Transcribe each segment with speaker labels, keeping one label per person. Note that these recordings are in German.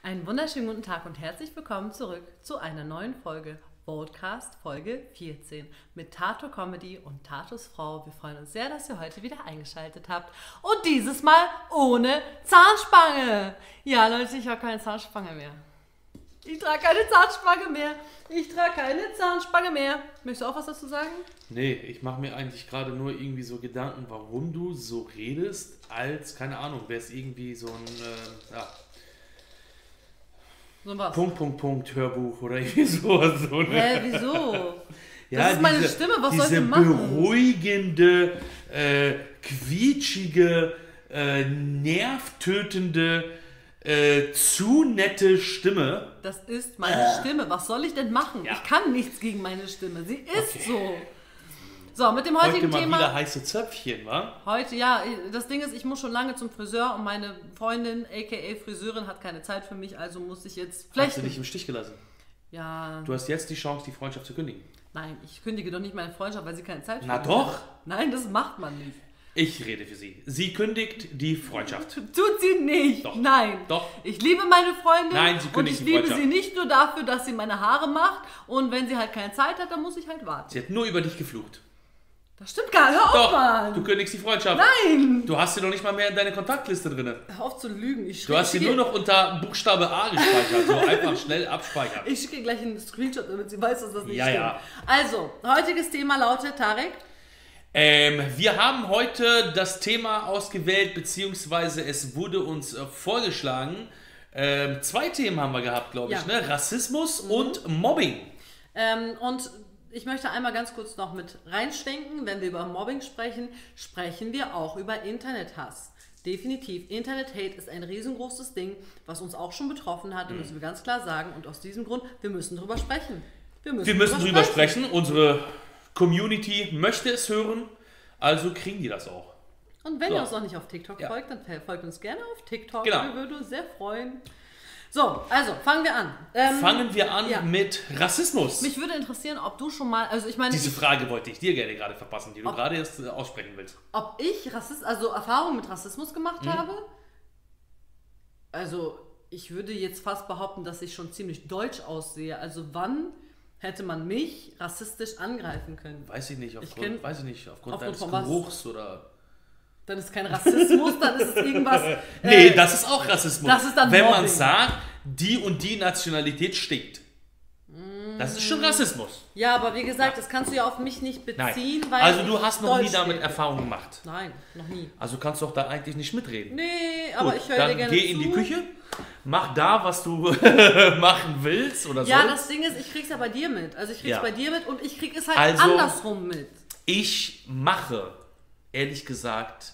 Speaker 1: Einen wunderschönen guten Tag und herzlich willkommen zurück zu einer neuen Folge Podcast Folge 14 mit Tato Comedy und Tatos Frau. Wir freuen uns sehr, dass ihr heute wieder eingeschaltet habt und dieses Mal ohne Zahnspange. Ja Leute, ich habe keine Zahnspange mehr. Ich trage keine Zahnspange mehr. Möchtest du auch was dazu sagen?
Speaker 2: Nee, ich mache mir eigentlich gerade nur irgendwie so Gedanken, warum du so redest, als, keine Ahnung, wäre es irgendwie so ein,
Speaker 1: So was?
Speaker 2: Hörbuch oder irgendwie sowas. So, ne?
Speaker 1: Hä, wieso?
Speaker 2: Ja,
Speaker 1: das ist meine Stimme, was soll ich
Speaker 2: diese
Speaker 1: denn machen?
Speaker 2: beruhigende, quietschige, nervtötende, zu nette Stimme.
Speaker 1: Das ist meine Stimme. Was soll ich denn machen?
Speaker 2: Ja.
Speaker 1: Ich kann nichts gegen meine Stimme. Sie ist so. So, mit dem heutigen
Speaker 2: Heute mal
Speaker 1: Thema.
Speaker 2: wieder heiße Zöpfchen, wa?
Speaker 1: Heute, ja, das Ding ist, ich muss schon lange zum Friseur und meine Freundin, aka Friseurin, hat keine Zeit für mich, also muss ich jetzt
Speaker 2: Hast du
Speaker 1: flechten.
Speaker 2: dich im Stich gelassen?
Speaker 1: Ja,
Speaker 2: Du hast jetzt die Chance, die Freundschaft zu kündigen.
Speaker 1: nein, ich kündige doch nicht meine Freundschaft, weil sie keine Zeit für
Speaker 2: Na
Speaker 1: mich
Speaker 2: doch.
Speaker 1: hat. Nein, das macht man nicht.
Speaker 2: Ich rede für sie. Sie kündigt die Freundschaft.
Speaker 1: Tut sie nicht.
Speaker 2: Doch.
Speaker 1: Nein.
Speaker 2: Doch.
Speaker 1: Ich liebe meine Freundin.
Speaker 2: Nein, sie
Speaker 1: und
Speaker 2: kündigt
Speaker 1: ich
Speaker 2: die
Speaker 1: liebe
Speaker 2: Freundschaft.
Speaker 1: sie nicht nur dafür, dass sie meine Haare macht und wenn sie halt keine Zeit hat, dann muss ich halt warten.
Speaker 2: Sie hat nur über dich geflucht.
Speaker 1: Das stimmt gar nicht. Hör auf,
Speaker 2: Doch,
Speaker 1: Mann.
Speaker 2: du kündigst die Freundschaft.
Speaker 1: Nein.
Speaker 2: Du hast sie noch nicht mal mehr in deine Kontaktliste drin.
Speaker 1: Hör auf zu lügen.
Speaker 2: Du hast sie nur noch unter Buchstabe A gespeichert. So einfach schnell abspeichern.
Speaker 1: Ich schicke ihr gleich einen Screenshot, damit sie weiß, dass das nicht
Speaker 2: Ja,
Speaker 1: stimmt.
Speaker 2: ja.
Speaker 1: Also, heutiges Thema lautet, Tarek.
Speaker 2: Wir haben heute das Thema ausgewählt, beziehungsweise es wurde uns vorgeschlagen. Zwei Themen haben wir gehabt, glaube ich.
Speaker 1: Ja.
Speaker 2: Ne? Rassismus und Mobbing.
Speaker 1: Und ich möchte einmal ganz kurz noch mit reinschwenken. Wenn wir über Mobbing sprechen, sprechen wir auch über Internethass. Definitiv. Internet-Hate ist ein riesengroßes Ding, was uns auch schon betroffen hat. Das müssen wir ganz klar sagen. Und aus diesem Grund, wir müssen drüber sprechen.
Speaker 2: Wir müssen drüber sprechen. Unsere Community möchte es hören, also kriegen die das auch.
Speaker 1: Und wenn
Speaker 2: So.
Speaker 1: ihr uns noch nicht auf TikTok
Speaker 2: Ja.
Speaker 1: folgt, dann folgt uns gerne auf TikTok.
Speaker 2: Genau.
Speaker 1: Wir würden uns sehr freuen. So, also fangen wir an.
Speaker 2: Fangen wir an
Speaker 1: ja.
Speaker 2: mit Rassismus.
Speaker 1: Mich würde interessieren, ob du schon mal, also ich meine,
Speaker 2: Diese Frage wollte ich dir gerne gerade verpassen, die du gerade erst aussprechen willst.
Speaker 1: ob ich Erfahrungen mit Rassismus gemacht
Speaker 2: Mhm.
Speaker 1: habe. Also ich würde jetzt fast behaupten, dass ich schon ziemlich deutsch aussehe. Also wann hätte man mich rassistisch angreifen können?
Speaker 2: Weiß ich nicht,
Speaker 1: kenn-
Speaker 2: aufgrund
Speaker 1: aufgrund
Speaker 2: deines
Speaker 1: von was?
Speaker 2: Geruchs oder...
Speaker 1: Dann ist kein Rassismus, dann ist es irgendwas.
Speaker 2: Nee, das ist auch Rassismus.
Speaker 1: das ist dann
Speaker 2: wenn
Speaker 1: Mobbing.
Speaker 2: man sagt, die und die Nationalität stinkt. Das ist schon Rassismus.
Speaker 1: Ja, aber wie gesagt, das kannst du ja auf mich nicht beziehen,
Speaker 2: Nein.
Speaker 1: weil
Speaker 2: Also
Speaker 1: ich
Speaker 2: du hast noch nie
Speaker 1: deutsch
Speaker 2: damit
Speaker 1: lebe.
Speaker 2: Erfahrung gemacht.
Speaker 1: Nein, noch nie.
Speaker 2: Also kannst du auch da eigentlich nicht mitreden.
Speaker 1: Nee, aber
Speaker 2: Gut,
Speaker 1: ich höre dir
Speaker 2: dann
Speaker 1: gerne
Speaker 2: geh
Speaker 1: zu.
Speaker 2: in die Küche, mach da, was du machen willst oder
Speaker 1: Ja,
Speaker 2: so.
Speaker 1: das Ding ist, ich krieg's ja bei dir mit. Also ich krieg's
Speaker 2: Ja.
Speaker 1: bei dir mit und ich krieg es halt
Speaker 2: Also-
Speaker 1: andersrum mit.
Speaker 2: Ich mache, ehrlich gesagt,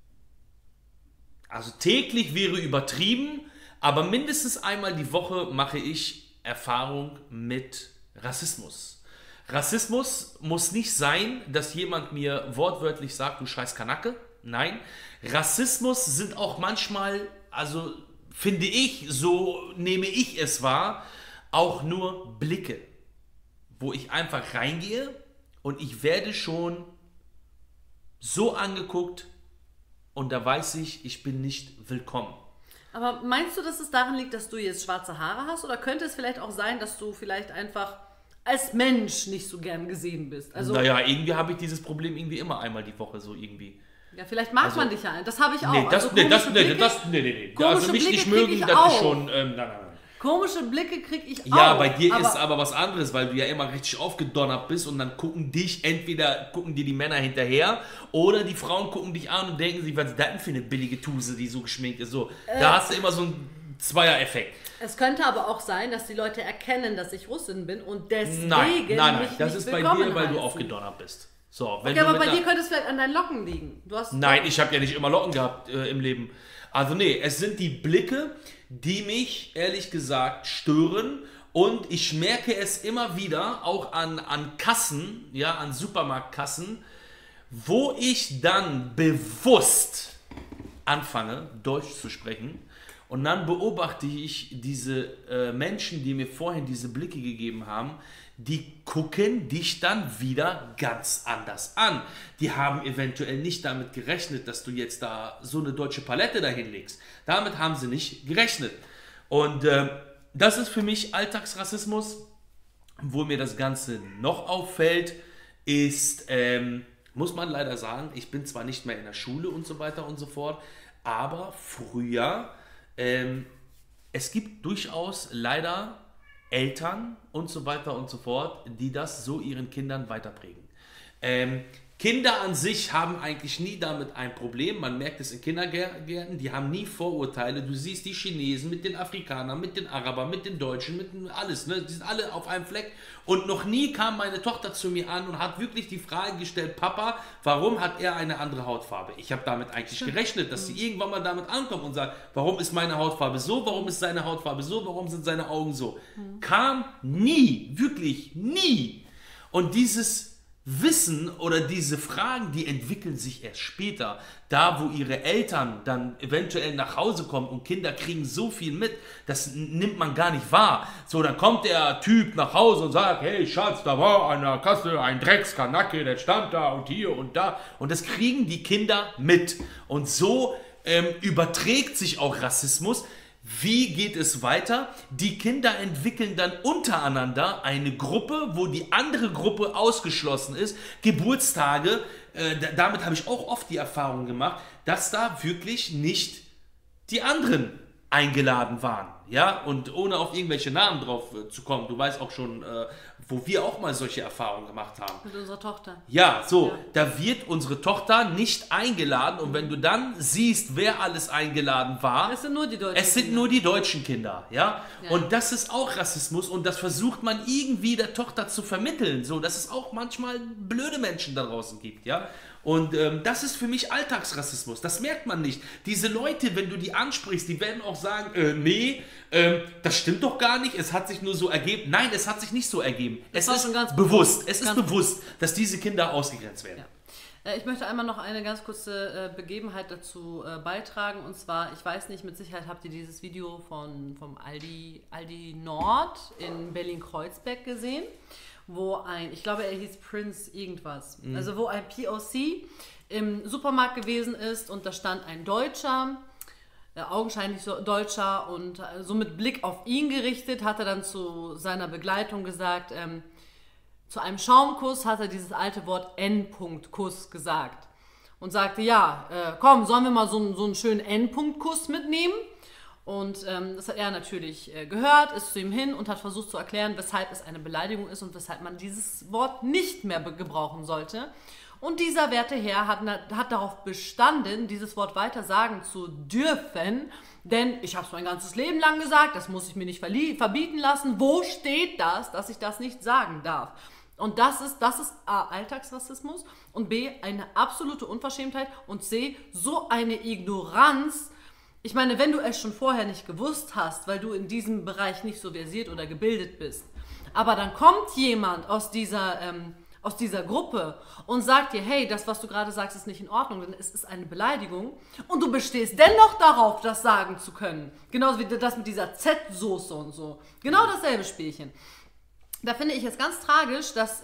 Speaker 2: also täglich wäre übertrieben, aber mindestens einmal die Woche mache ich Erfahrung mit Rassismus. Rassismus muss nicht sein, dass jemand mir wortwörtlich sagt, du scheiß Kanacke. Nein, Rassismus sind auch manchmal, also finde ich, so nehme ich es wahr, auch nur Blicke, wo ich einfach reingehe und ich werde schon so angeguckt und da weiß ich, ich bin nicht willkommen.
Speaker 1: Aber meinst du, dass es daran liegt, dass du jetzt schwarze Haare hast? Oder könnte es vielleicht auch sein, dass du vielleicht einfach als Mensch nicht so gern gesehen bist? Also,
Speaker 2: Naja, irgendwie habe ich dieses Problem irgendwie immer einmal die Woche so irgendwie.
Speaker 1: ja, vielleicht mag man dich ja. Das habe ich auch.
Speaker 2: Nee,
Speaker 1: Also komische Blicke-
Speaker 2: nee.
Speaker 1: komische
Speaker 2: Also mich
Speaker 1: Blicke
Speaker 2: nicht
Speaker 1: krieg
Speaker 2: mögen,
Speaker 1: ich
Speaker 2: das
Speaker 1: auch.
Speaker 2: ist schon, nein.
Speaker 1: Komische Blicke krieg ich auch.
Speaker 2: Ja, bei dir ist aber was anderes, weil du ja immer richtig aufgedonnert bist und dann entweder gucken dir die Männer hinterher oder die Frauen gucken dich an und denken sich, was ist das denn für eine billige Tuse, die so geschminkt ist. So, da hast du immer so einen Zweier-Effekt.
Speaker 1: Es könnte aber auch sein, dass die Leute erkennen, dass ich Russin bin und deswegen
Speaker 2: Nein,
Speaker 1: mich
Speaker 2: das
Speaker 1: nicht
Speaker 2: ist bei
Speaker 1: willkommen
Speaker 2: dir, weil du
Speaker 1: heißen.
Speaker 2: aufgedonnert bist. So, wenn
Speaker 1: Okay,
Speaker 2: du
Speaker 1: aber
Speaker 2: mit
Speaker 1: bei
Speaker 2: einer-
Speaker 1: dir könnte es vielleicht an deinen Locken liegen. Du hast
Speaker 2: Nein, ich habe ja nicht immer Locken gehabt im Leben. Also nee, es sind die Blicke, die mich ehrlich gesagt stören und ich merke es immer wieder, auch an Kassen, ja, an Supermarktkassen, wo ich dann bewusst anfange, Deutsch zu sprechen und dann beobachte ich diese Menschen, die mir vorhin diese Blicke gegeben haben, die gucken dich dann wieder ganz anders an. Die haben eventuell nicht damit gerechnet, dass du jetzt da so eine deutsche Palette dahin legst. Damit haben sie nicht gerechnet. Und das ist für mich Alltagsrassismus. Wo mir das Ganze noch auffällt, ist, muss man leider sagen, ich bin zwar nicht mehr in der Schule und so weiter und so fort, aber früher, es gibt durchaus leider Eltern und so weiter und so fort, die das so ihren Kindern weiterprägen. Kinder an sich haben eigentlich nie damit ein Problem. Man merkt es in Kindergärten, die haben nie Vorurteile. Du siehst die Chinesen mit den Afrikanern, mit den Arabern, mit den Deutschen, mit alles. Ne? Die sind alle auf einem Fleck. Und noch nie kam meine Tochter zu mir an und hat wirklich die Frage gestellt, Papa, warum hat er eine andere Hautfarbe? Ich habe damit eigentlich gerechnet, dass sie irgendwann mal damit ankommt und sagt, warum ist meine Hautfarbe so, warum ist seine Hautfarbe so, warum sind seine Augen so? Kam nie, wirklich nie. Und dieses Wissen oder diese Fragen, die entwickeln sich erst später. Da, wo ihre Eltern dann eventuell nach Hause kommen und Kinder kriegen so viel mit, das nimmt man gar nicht wahr. So, dann kommt der Typ nach Hause und sagt, hey Schatz, da war an der Kasse ein Dreckskanacke, der stand da und hier und da. Und das kriegen die Kinder mit. Und so überträgt sich auch Rassismus. Wie geht es weiter? Die Kinder entwickeln dann untereinander eine Gruppe, wo die andere Gruppe ausgeschlossen ist. Geburtstage, damit habe ich auch oft die Erfahrung gemacht, dass da wirklich nicht die anderen eingeladen waren. Ja, und ohne auf irgendwelche Namen drauf zu kommen, du weißt auch schon, wo wir auch mal solche Erfahrungen gemacht haben.
Speaker 1: Mit unserer Tochter.
Speaker 2: Ja, so, da wird unsere Tochter nicht eingeladen und wenn du dann siehst, wer alles eingeladen war,
Speaker 1: es sind nur die deutschen
Speaker 2: es sind nur die deutschen Kinder, ja? Und das ist auch Rassismus und das versucht man irgendwie der Tochter zu vermitteln, so, dass es auch manchmal blöde Menschen da draußen gibt, ja? Und das ist für mich Alltagsrassismus. Das merkt man nicht. Diese Leute, wenn du die ansprichst, die werden auch sagen, nee, das stimmt doch gar nicht. Es hat sich nur so ergeben. Nein, es hat sich nicht so ergeben. Es ist bewusst. Es ist bewusst, dass diese Kinder ausgegrenzt werden.
Speaker 1: Ja. Ich möchte einmal noch eine ganz kurze Begebenheit dazu beitragen. Und zwar, ich weiß nicht, mit Sicherheit habt ihr dieses Video vom Aldi Nord in Berlin-Kreuzberg gesehen, wo ich glaube, er hieß Prince irgendwas, also wo ein POC im Supermarkt gewesen ist und da stand ein Deutscher, augenscheinlich so Deutscher und so mit Blick auf ihn gerichtet, hat er dann zu seiner Begleitung gesagt, zu einem Schaumkuss hat er dieses alte Wort N-Punkt-Kuss gesagt und sagte, ja, komm, sollen wir mal so einen schönen N-Punkt-Kuss mitnehmen? Und das hat er natürlich gehört, ist zu ihm hin und hat versucht zu erklären, weshalb es eine Beleidigung ist und weshalb man dieses Wort nicht mehr gebrauchen sollte. Und dieser werte Herr hat darauf bestanden, dieses Wort weiter sagen zu dürfen, denn ich habe es mein ganzes Leben lang gesagt, das muss ich mir nicht verbieten lassen. Wo steht das, dass ich das nicht sagen darf? Und das ist A, Alltagsrassismus und B, eine absolute Unverschämtheit und C, so eine Ignoranz. Ich meine, wenn du es schon vorher nicht gewusst hast, weil du in diesem Bereich nicht so versiert oder gebildet bist, aber dann kommt jemand aus dieser Gruppe und sagt dir, hey, das, was du gerade sagst, ist nicht in Ordnung, denn es ist eine Beleidigung und du bestehst dennoch darauf, das sagen zu können. Genauso wie das mit dieser Z-Soße und so. Genau dasselbe Spielchen. Da finde ich es ganz tragisch, dass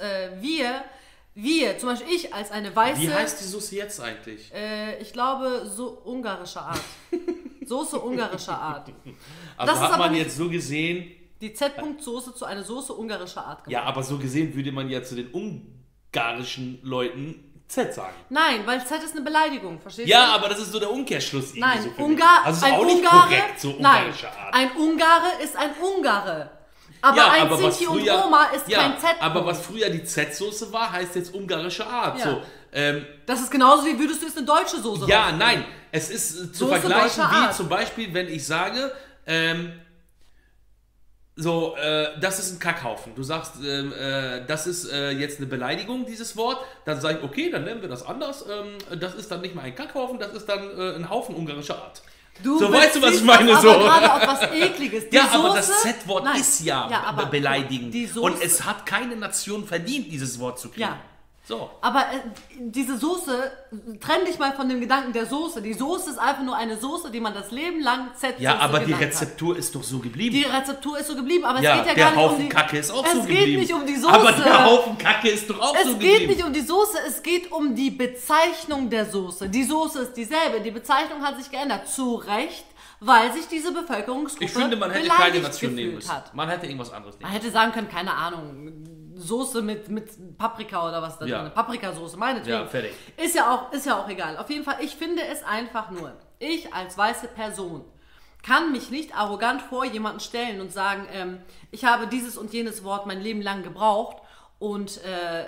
Speaker 1: wir, zum Beispiel ich als eine weiße...
Speaker 2: Wie heißt die Soße jetzt eigentlich?
Speaker 1: Ich glaube, so ungarischer Art. Soße ungarischer Art.
Speaker 2: Also
Speaker 1: das
Speaker 2: hat man jetzt so gesehen...
Speaker 1: Die Z-Punkt-Soße zu einer Soße ungarischer Art gemacht.
Speaker 2: Ja, aber so gesehen würde man ja zu den ungarischen Leuten Z sagen.
Speaker 1: Nein, weil Z ist eine Beleidigung, verstehst du?
Speaker 2: Ja, aber das ist so der Umkehrschluss.
Speaker 1: Nein,
Speaker 2: so also ist auch nicht korrekt, so ungarischer Art.
Speaker 1: Ein Ungare ist ein Ungare. Aber
Speaker 2: ja,
Speaker 1: ein Sinti und Roma ist kein Z-Punkt.
Speaker 2: Aber was früher die Z-Soße war, heißt jetzt ungarische Art.
Speaker 1: Ja.
Speaker 2: So,
Speaker 1: das ist genauso, wie würdest du jetzt eine deutsche Soße
Speaker 2: ja,
Speaker 1: rausnehmen.
Speaker 2: nein. Es ist zu
Speaker 1: Soße
Speaker 2: vergleichen wie
Speaker 1: Art.
Speaker 2: zum Beispiel, wenn ich sage, das ist ein Kackhaufen. Du sagst, das ist jetzt eine Beleidigung, dieses Wort. Dann sage ich, okay, dann nennen wir das anders. Das ist dann nicht mal ein Kackhaufen, das ist dann ein Haufen ungarischer Art.
Speaker 1: So,
Speaker 2: weißt du, was ich meine? So.
Speaker 1: Aber gerade auf was Ekliges. Die
Speaker 2: Ja,
Speaker 1: Soße,
Speaker 2: aber das Z-Wort ist ja
Speaker 1: aber
Speaker 2: beleidigend.
Speaker 1: die Soße,
Speaker 2: und es hat keine Nation verdient, dieses Wort zu kriegen.
Speaker 1: Ja.
Speaker 2: So.
Speaker 1: Aber diese Soße, trenn dich mal von dem Gedanken der Soße. Die Soße ist einfach nur eine Soße, die man das Leben lang Z-Soße
Speaker 2: Ja, aber die
Speaker 1: genannt hat.
Speaker 2: Rezeptur ist doch so geblieben.
Speaker 1: Die Rezeptur ist so geblieben, aber
Speaker 2: ja,
Speaker 1: es geht ja
Speaker 2: der
Speaker 1: gar nicht
Speaker 2: Haufen
Speaker 1: um die...
Speaker 2: Kacke ist auch so geblieben.
Speaker 1: Es geht nicht um die Soße.
Speaker 2: Aber der Haufen Kacke ist doch auch so geblieben.
Speaker 1: Es geht nicht um die Soße, es geht um die Bezeichnung der Soße. Die Soße ist dieselbe, die Bezeichnung hat sich geändert. Zu Recht, weil sich diese Bevölkerungsgruppe
Speaker 2: Ich finde, man hätte keine Nation nehmen müssen. Man hätte irgendwas anderes nehmen
Speaker 1: müssen. Man hätte sagen können, keine Ahnung, Soße mit Paprika oder was da drin. Paprikasoße, meinetwegen.
Speaker 2: Ja, fertig.
Speaker 1: Ist ja auch egal. Auf jeden Fall, ich finde es einfach nur, ich als weiße Person kann mich nicht arrogant vor jemanden stellen und sagen, ich habe dieses und jenes Wort mein Leben lang gebraucht und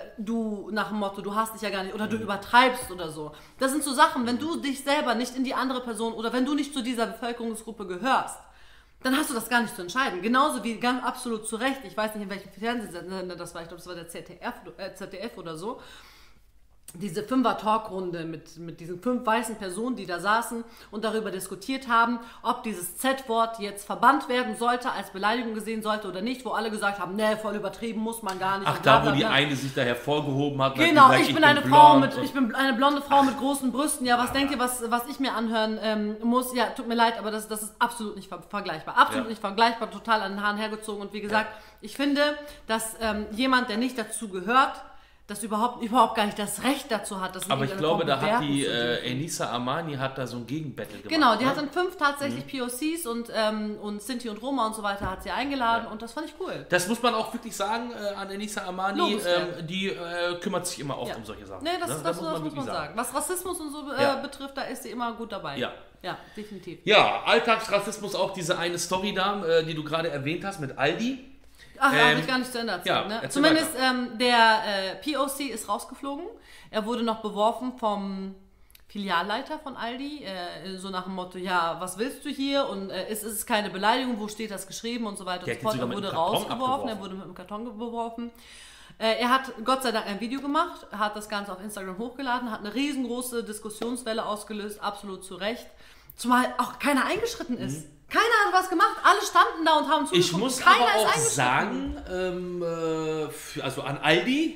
Speaker 1: du nach dem Motto, du hast dich ja gar nicht oder du übertreibst oder so. Das sind so Sachen, wenn du dich selber nicht in die andere Person oder wenn du nicht zu dieser Bevölkerungsgruppe gehörst, dann hast du das gar nicht zu entscheiden. Genauso wie ganz absolut zu Recht, ich weiß nicht, in welchem Fernsehsender das war, ich glaube, das war der ZDF oder so, diese 5er-Talkrunde mit diesen 5 weißen Personen, die da saßen und darüber diskutiert haben, ob dieses Z-Wort jetzt verbannt werden sollte, als Beleidigung gesehen sollte oder nicht, wo alle gesagt haben, nee, voll übertrieben, muss man gar nicht.
Speaker 2: Ach, da wo die eine sich da hervorgehoben hat.
Speaker 1: Genau, gesagt, ich bin eine blonde Frau mit großen Brüsten. Ja, was denkt ihr, was ich mir anhören muss? Ja, tut mir leid, aber das ist absolut nicht vergleichbar. Absolut nicht vergleichbar, total an den Haaren hergezogen. Und wie gesagt, ich finde, dass jemand, der nicht dazu gehört, das überhaupt gar nicht das Recht dazu hat.
Speaker 2: Aber ich glaube, da hat die Enisa Amani hat da so ein Gegenbattle gemacht.
Speaker 1: Genau, die hat dann 5 tatsächlich POCs und Sinti und Roma und so weiter hat sie eingeladen und das fand ich cool.
Speaker 2: Das muss man auch wirklich sagen an Enisa Amani, die kümmert sich immer oft um solche Sachen.
Speaker 1: Nee, das muss man sagen. Was Rassismus und so betrifft, da ist sie immer gut dabei. Ja, definitiv.
Speaker 2: Ja, Alltagsrassismus, auch diese eine Story da, die du gerade erwähnt hast mit Aldi.
Speaker 1: Ach, habe ich gar nicht zu Ende erzählt. Ne? Zumindest der POC ist rausgeflogen. Er wurde noch beworfen vom Filialleiter von Aldi, so nach dem Motto, ja, was willst du hier? Und ist es keine Beleidigung, wo steht das geschrieben und so weiter und so fort. Er wurde rausgeworfen, er wurde mit dem Karton beworfen. Er hat Gott sei Dank ein Video gemacht, hat das Ganze auf Instagram hochgeladen, hat eine riesengroße Diskussionswelle ausgelöst, absolut zu Recht. Zumal auch keiner eingeschritten ist. Keiner hat was gemacht, alle standen da und haben zugeguckt.
Speaker 2: Ich muss aber auch sagen, also an Aldi,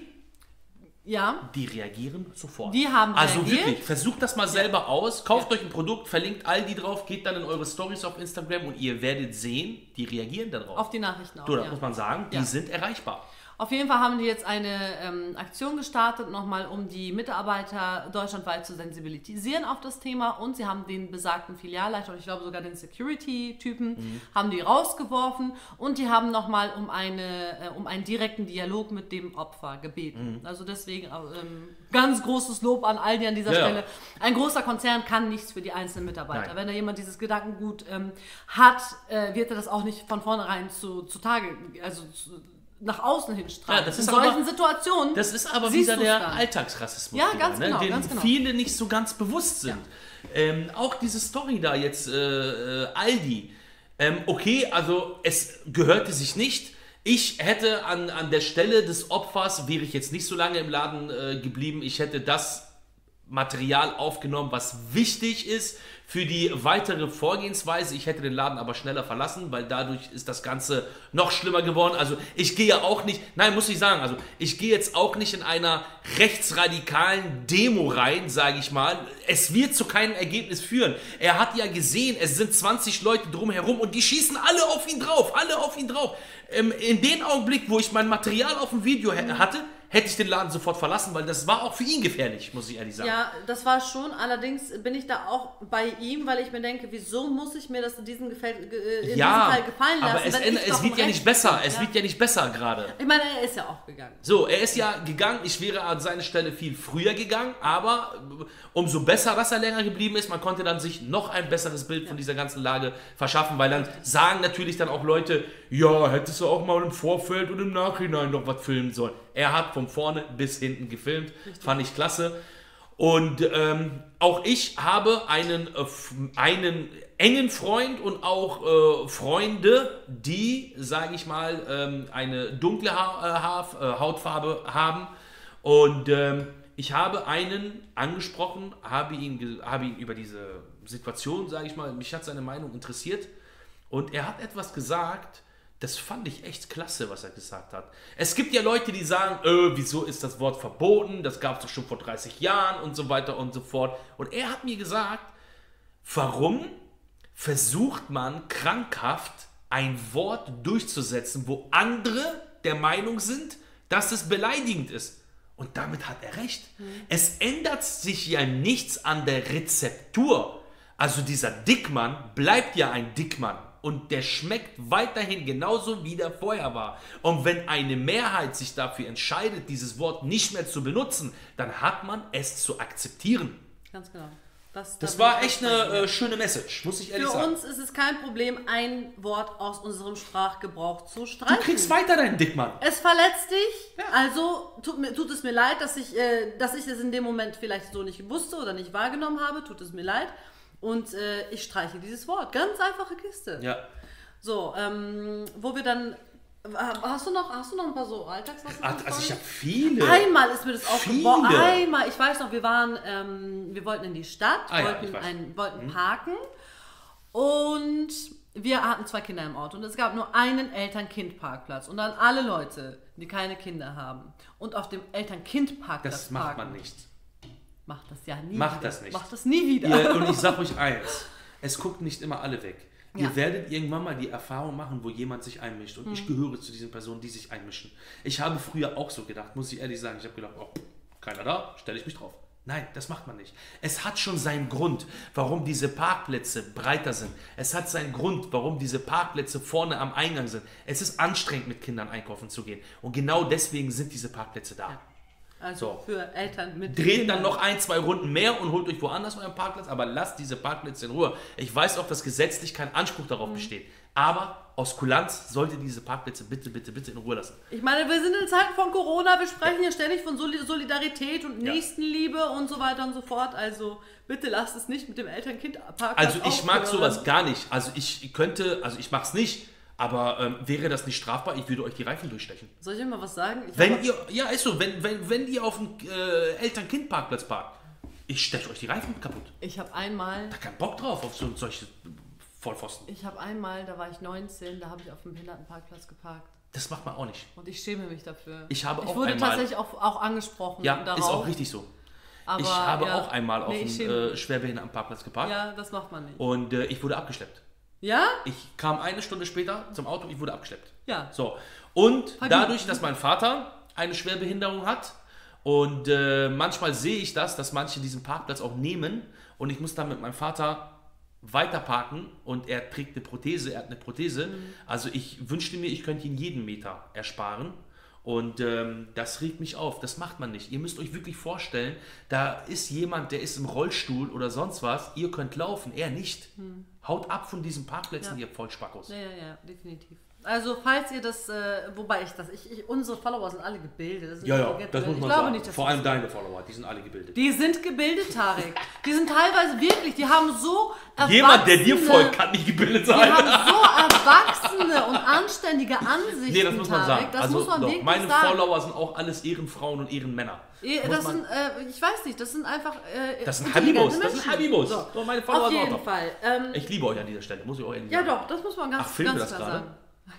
Speaker 2: die reagieren sofort.
Speaker 1: Die haben
Speaker 2: also
Speaker 1: reagiert.
Speaker 2: Wirklich, versucht das mal selber aus, kauft euch ein Produkt, verlinkt Aldi drauf, geht dann in eure Stories auf Instagram und ihr werdet sehen, die reagieren darauf.
Speaker 1: Auf die Nachrichten auch,
Speaker 2: das muss man sagen, die sind erreichbar.
Speaker 1: Auf jeden Fall haben die jetzt eine Aktion gestartet, nochmal um die Mitarbeiter deutschlandweit zu sensibilisieren auf das Thema und sie haben den besagten Filialleiter und ich glaube sogar den Security-Typen haben die rausgeworfen und die haben nochmal um einen direkten Dialog mit dem Opfer gebeten. Also deswegen ganz großes Lob an Aldi an dieser Stelle. Ein großer Konzern kann nichts für die einzelnen Mitarbeiter. Nein. Wenn da jemand dieses Gedankengut hat, wird er das auch nicht von vornherein zutage, nach außen hin strahlen.
Speaker 2: Das
Speaker 1: ist in solchen Situationen.
Speaker 2: Das ist aber wieder der Alltagsrassismus, den viele nicht so ganz bewusst sind. Auch diese Story da jetzt, Aldi. Okay, also es gehörte sich nicht. Ich hätte an der Stelle des Opfers, wäre ich jetzt nicht so lange im Laden geblieben, ich hätte das Material aufgenommen, was wichtig ist für die weitere Vorgehensweise. Ich hätte den Laden aber schneller verlassen, weil dadurch ist das Ganze noch schlimmer geworden. Also ich gehe ja auch nicht, nein, muss ich sagen, also ich gehe jetzt auch nicht in einer rechtsradikalen Demo rein, sage ich mal. Es wird zu keinem Ergebnis führen. Er hat ja gesehen, es sind 20 Leute drumherum und die schießen alle auf ihn drauf, in dem Augenblick, wo ich mein Material auf dem Video hatte, hätte ich den Laden sofort verlassen, weil das war auch für ihn gefährlich, muss ich ehrlich sagen.
Speaker 1: Ja, das war schon, allerdings bin ich da auch bei ihm, weil ich mir denke, wieso muss ich mir das in diesem Fall gefallen lassen?
Speaker 2: Aber es wird ja nicht besser, es wird ja nicht besser gerade.
Speaker 1: Ich meine, er ist ja auch gegangen.
Speaker 2: So, er ist ja gegangen, ich wäre an seiner Stelle viel früher gegangen, aber umso besser, dass er länger geblieben ist, man konnte dann sich noch ein besseres Bild von dieser ganzen Lage verschaffen, weil dann sagen natürlich dann auch Leute, ja, hättest du auch mal im Vorfeld und im Nachhinein noch was filmen sollen. Er hat von vorne bis hinten gefilmt, fand ich klasse. Und auch ich habe einen engen Freund und auch Freunde, die, sage ich mal, eine dunkle Hautfarbe haben. Und ich habe einen angesprochen, habe ihn über diese Situation, sage ich mal, mich hat seine Meinung interessiert. Und er hat etwas gesagt, das fand ich echt klasse, was er gesagt hat. Es gibt ja Leute, die sagen, wieso ist das Wort verboten? Das gab es doch schon vor 30 Jahren und so weiter und so fort. Und er hat mir gesagt, warum versucht man krankhaft ein Wort durchzusetzen, wo andere der Meinung sind, dass es beleidigend ist? Und damit hat er recht. Es ändert sich ja nichts an der Rezeptur. Also dieser Dickmann bleibt ja ein Dickmann. Und der schmeckt weiterhin genauso, wie der vorher war. Und wenn eine Mehrheit sich dafür entscheidet, dieses Wort nicht mehr zu benutzen, dann hat man es zu akzeptieren.
Speaker 1: Ganz genau.
Speaker 2: Das war echt eine schöne Message, muss ich ehrlich sagen.
Speaker 1: Für uns ist es kein Problem, ein Wort aus unserem Sprachgebrauch zu streichen.
Speaker 2: Du kriegst weiter deinen Dickmann.
Speaker 1: Es verletzt dich,
Speaker 2: Ja.
Speaker 1: also tut es mir leid, dass ich es in dem Moment vielleicht so nicht wusste oder nicht wahrgenommen habe. Tut es mir leid. Und ich streiche dieses Wort. Ganz einfache Kiste.
Speaker 2: Ja.
Speaker 1: So, wo wir dann... Hast du noch ein paar so Alltagssachen?
Speaker 2: Also ich habe viele.
Speaker 1: Einmal ist mir das aufgebaut.
Speaker 2: Viele.
Speaker 1: Einmal, ich weiß noch, wir wollten in die Stadt,
Speaker 2: Ja, ich
Speaker 1: wollten parken und wir hatten 2 Kinder im Auto und es gab nur einen Eltern-Kind-Parkplatz und dann alle Leute, die keine Kinder haben und auf dem Eltern-Kind-Parkplatz
Speaker 2: Das macht man nicht.
Speaker 1: Macht das ja nie
Speaker 2: Macht
Speaker 1: wieder.
Speaker 2: das nicht.
Speaker 1: Macht das nie wieder.
Speaker 2: Und ich sag euch eins, es gucken nicht immer alle weg.
Speaker 1: Ja.
Speaker 2: Ihr werdet irgendwann mal die Erfahrung machen, wo jemand sich einmischt. Und ich gehöre zu diesen Personen, die sich einmischen. Ich habe früher auch so gedacht, muss ich ehrlich sagen. Ich habe gedacht, oh, keiner da, stelle ich mich drauf. Nein, das macht man nicht. Es hat schon seinen Grund, warum diese Parkplätze breiter sind. Es hat seinen Grund, warum diese Parkplätze vorne am Eingang sind. Es ist anstrengend, mit Kindern einkaufen zu gehen. Und genau deswegen sind diese Parkplätze da.
Speaker 1: Ja. Also
Speaker 2: So.
Speaker 1: für Eltern mit
Speaker 2: Dreht
Speaker 1: Kindern.
Speaker 2: dann noch 1, 2 Runden mehr und holt euch woanders euren Parkplatz, aber lasst diese Parkplätze in Ruhe. Ich weiß auch, dass gesetzlich kein Anspruch darauf besteht, aber aus Kulanz solltet ihr diese Parkplätze bitte, bitte, bitte in Ruhe lassen.
Speaker 1: Ich meine, wir sind in Zeiten von Corona, wir sprechen hier ständig von Solidarität und Nächstenliebe und so weiter und so fort. Also bitte lasst es nicht mit dem Eltern-Kind-Parkplatz
Speaker 2: Also ich mag
Speaker 1: aufhören.
Speaker 2: sowas gar nicht. Also ich mache es nicht, aber wäre das nicht strafbar, ich würde euch die Reifen durchstechen.
Speaker 1: Soll ich euch mal was sagen?
Speaker 2: Wenn ihr auf dem Eltern-Kind-Parkplatz parkt, ich steche euch die Reifen kaputt.
Speaker 1: Ich habe einmal,
Speaker 2: Da kein Bock drauf auf solche Vollpfosten.
Speaker 1: da war ich 19, da habe ich auf dem Behindertenparkplatz geparkt.
Speaker 2: Das macht man auch nicht.
Speaker 1: Und ich schäme mich dafür.
Speaker 2: Ich
Speaker 1: wurde
Speaker 2: einmal-
Speaker 1: tatsächlich auch angesprochen
Speaker 2: Ja,
Speaker 1: darauf.
Speaker 2: ist auch richtig so.
Speaker 1: Aber,
Speaker 2: Ich habe
Speaker 1: ja,
Speaker 2: auch einmal auf
Speaker 1: ich schäme
Speaker 2: einem
Speaker 1: mich.
Speaker 2: Schwerbehindertenparkplatz geparkt
Speaker 1: Ja, das macht man nicht.
Speaker 2: und ich wurde abgeschleppt.
Speaker 1: Ja?
Speaker 2: Ich kam eine Stunde später zum Auto, ich wurde abgeschleppt.
Speaker 1: Ja.
Speaker 2: So. Und
Speaker 1: Verdient.
Speaker 2: dadurch, dass mein Vater eine Schwerbehinderung hat und manchmal sehe ich das, dass manche diesen Parkplatz auch nehmen und ich muss dann mit meinem Vater weiter parken und er trägt eine Prothese, er hat eine Prothese. Also ich wünschte mir, ich könnte ihn jeden Meter ersparen. Und das regt mich auf, das macht man nicht. Ihr müsst euch wirklich vorstellen, da ist jemand, der ist im Rollstuhl oder sonst was, ihr könnt laufen, er nicht. Haut ab von diesen Parkplätzen,
Speaker 1: Ja.
Speaker 2: ihr Vollspackos.
Speaker 1: Ja, definitiv. Also falls ihr das, unsere Follower sind alle gebildet. Das sind intelligente Leute. Ich glaube nicht, dass
Speaker 2: Vor allem deine Follower, die sind alle gebildet.
Speaker 1: Die sind gebildet, Tarek. Die sind teilweise wirklich, die haben so erwachsene...
Speaker 2: Jemand, der dir folgt, kann nicht gebildet
Speaker 1: Die
Speaker 2: sein.
Speaker 1: haben so erwachsene und anständige Ansichten,
Speaker 2: Nee, das muss man
Speaker 1: Tarek.
Speaker 2: sagen.
Speaker 1: Das
Speaker 2: Also
Speaker 1: muss man
Speaker 2: doch,
Speaker 1: wirklich
Speaker 2: meine
Speaker 1: sagen.
Speaker 2: Follower sind auch alles Ehrenfrauen und Ehrenmänner.
Speaker 1: Das sind, ich weiß nicht, das sind einfach
Speaker 2: Das sind
Speaker 1: intelligente
Speaker 2: Habibos, das sind
Speaker 1: Menschen.
Speaker 2: Habibos.
Speaker 1: So.
Speaker 2: So, meine Follower
Speaker 1: Auf
Speaker 2: sind auch
Speaker 1: jeden
Speaker 2: top.
Speaker 1: Fall.
Speaker 2: Ich liebe euch an dieser Stelle, muss ich auch ehrlich
Speaker 1: Ja
Speaker 2: sagen.
Speaker 1: doch, das muss man ganz,
Speaker 2: Ach, filmen
Speaker 1: ganz
Speaker 2: wir das
Speaker 1: klar
Speaker 2: gerade?
Speaker 1: sagen.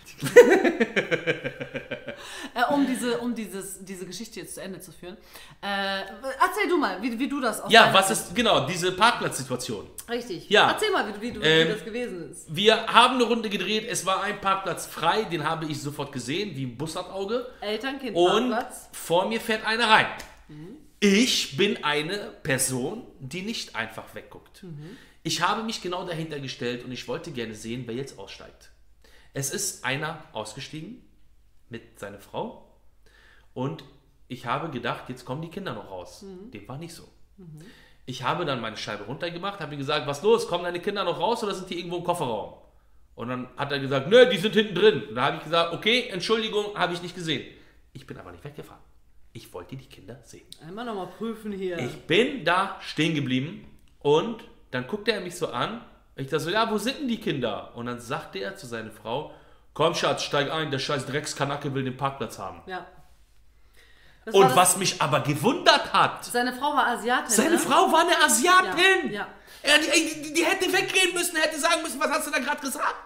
Speaker 1: Um diese Geschichte jetzt zu Ende zu führen. Erzähl du mal, wie du das aus
Speaker 2: Ja,
Speaker 1: deiner
Speaker 2: was
Speaker 1: Sicht-
Speaker 2: ist, genau, diese Parkplatzsituation.
Speaker 1: Richtig.
Speaker 2: Ja.
Speaker 1: Erzähl mal, wie das gewesen ist.
Speaker 2: Wir haben eine Runde gedreht, es war ein Parkplatz frei, den habe ich sofort gesehen, wie ein Bussardauge.
Speaker 1: Eltern-Kind
Speaker 2: Und
Speaker 1: Parkplatz.
Speaker 2: vor mir fährt einer rein. Ich bin eine Person, die nicht einfach wegguckt. Ich habe mich genau dahinter gestellt und ich wollte gerne sehen, wer jetzt aussteigt. Es ist einer ausgestiegen mit seiner Frau und ich habe gedacht, jetzt kommen die Kinder noch raus. Dem war nicht so. Ich habe dann meine Scheibe runtergemacht, habe ihm gesagt, was los, kommen deine Kinder noch raus oder sind die irgendwo im Kofferraum? Und dann hat er gesagt, nö, die sind hinten drin. Und da habe ich gesagt, okay, Entschuldigung, habe ich nicht gesehen. Ich bin aber nicht weggefahren. Ich wollte die Kinder sehen.
Speaker 1: Einmal nochmal prüfen hier.
Speaker 2: Ich bin da stehen geblieben und dann guckte er mich so an. Ich dachte so, ja, wo sind denn die Kinder? Und dann sagte er zu seiner Frau, komm Schatz, steig ein, der scheiß Dreckskanacke will den Parkplatz haben.
Speaker 1: Ja. Das war
Speaker 2: Und
Speaker 1: das-
Speaker 2: was mich aber gewundert hat,
Speaker 1: Seine Frau war Asiatin.
Speaker 2: seine
Speaker 1: ne?
Speaker 2: Frau war eine Asiatin.
Speaker 1: Ja.
Speaker 2: Die hätte weggehen müssen, hätte sagen müssen, was hast du da gerade gesagt?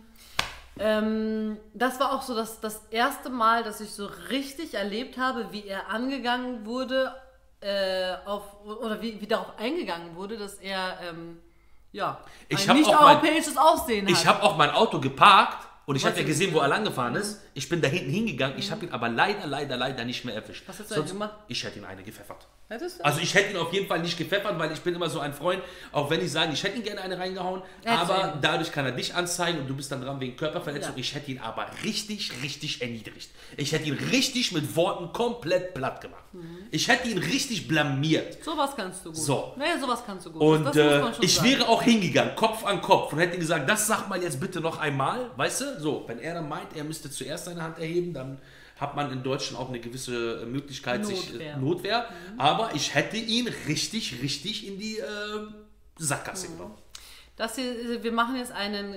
Speaker 1: Das war auch so das erste Mal, dass ich so richtig erlebt habe, wie er angegangen wurde, wie darauf eingegangen wurde, dass er
Speaker 2: Ich
Speaker 1: ein
Speaker 2: hab
Speaker 1: nicht
Speaker 2: auch
Speaker 1: europäisches Aussehen hat.
Speaker 2: Ich habe auch mein Auto geparkt Und ich habe ja gesehen, wo er lang gefahren ist. Ich bin da hinten hingegangen. Ich habe ihn aber leider nicht mehr erwischt.
Speaker 1: Was hast du denn gemacht?
Speaker 2: Ich hätte ihn eine gepfeffert.
Speaker 1: Hättest du?
Speaker 2: Also ich hätte ihn auf jeden Fall nicht gepfeffert, weil ich bin immer so ein Freund, auch wenn ich sage, ich hätte ihn gerne eine reingehauen, aber dadurch kann er dich anzeigen und du bist dann dran wegen Körperverletzung. Ja. Ich hätte ihn aber richtig erniedrigt. Ich hätte ihn richtig mit Worten komplett platt gemacht. Ich hätte ihn richtig blamiert.
Speaker 1: Sowas kannst du gut.
Speaker 2: So.
Speaker 1: Naja, sowas kannst du gut.
Speaker 2: Und ich wäre auch hingegangen, Kopf an Kopf und hätte gesagt, das sag mal jetzt bitte noch einmal, weißt du? So, wenn er dann meint, er müsste zuerst seine Hand erheben, dann hat man in Deutschland auch eine gewisse Möglichkeit, Notwehr. Aber ich hätte ihn richtig in die Sackgasse genommen.
Speaker 1: Das hier, wir machen jetzt einen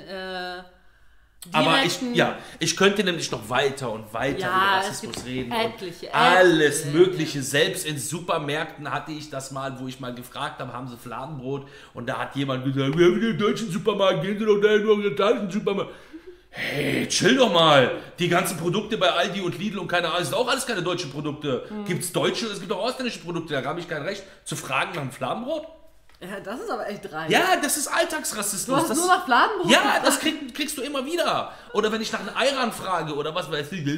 Speaker 2: aber ich könnte nämlich noch weiter und weiter über Rassismus reden. Alles Mögliche. Selbst in Supermärkten hatte ich das mal, wo ich mal gefragt habe, haben sie Fladenbrot? Und da hat jemand gesagt, wir haben den deutschen Supermarkt, gehen Sie doch da in den orientalischen Supermarkt. Hey, chill doch mal. Die ganzen Produkte bei Aldi und Lidl und keine Ahnung, sind auch alles keine deutschen Produkte. Gibt es deutsche, es gibt auch ausländische Produkte. Da habe ich kein Recht zu fragen nach einem Fladenbrot.
Speaker 1: Ja, das ist aber echt dreist.
Speaker 2: Ja, das ist Alltagsrassismus.
Speaker 1: Du hast nur nach Fladenbrot
Speaker 2: Ja, das kriegst du immer wieder. Oder wenn ich nach einem Ayran frage oder was weiß ich.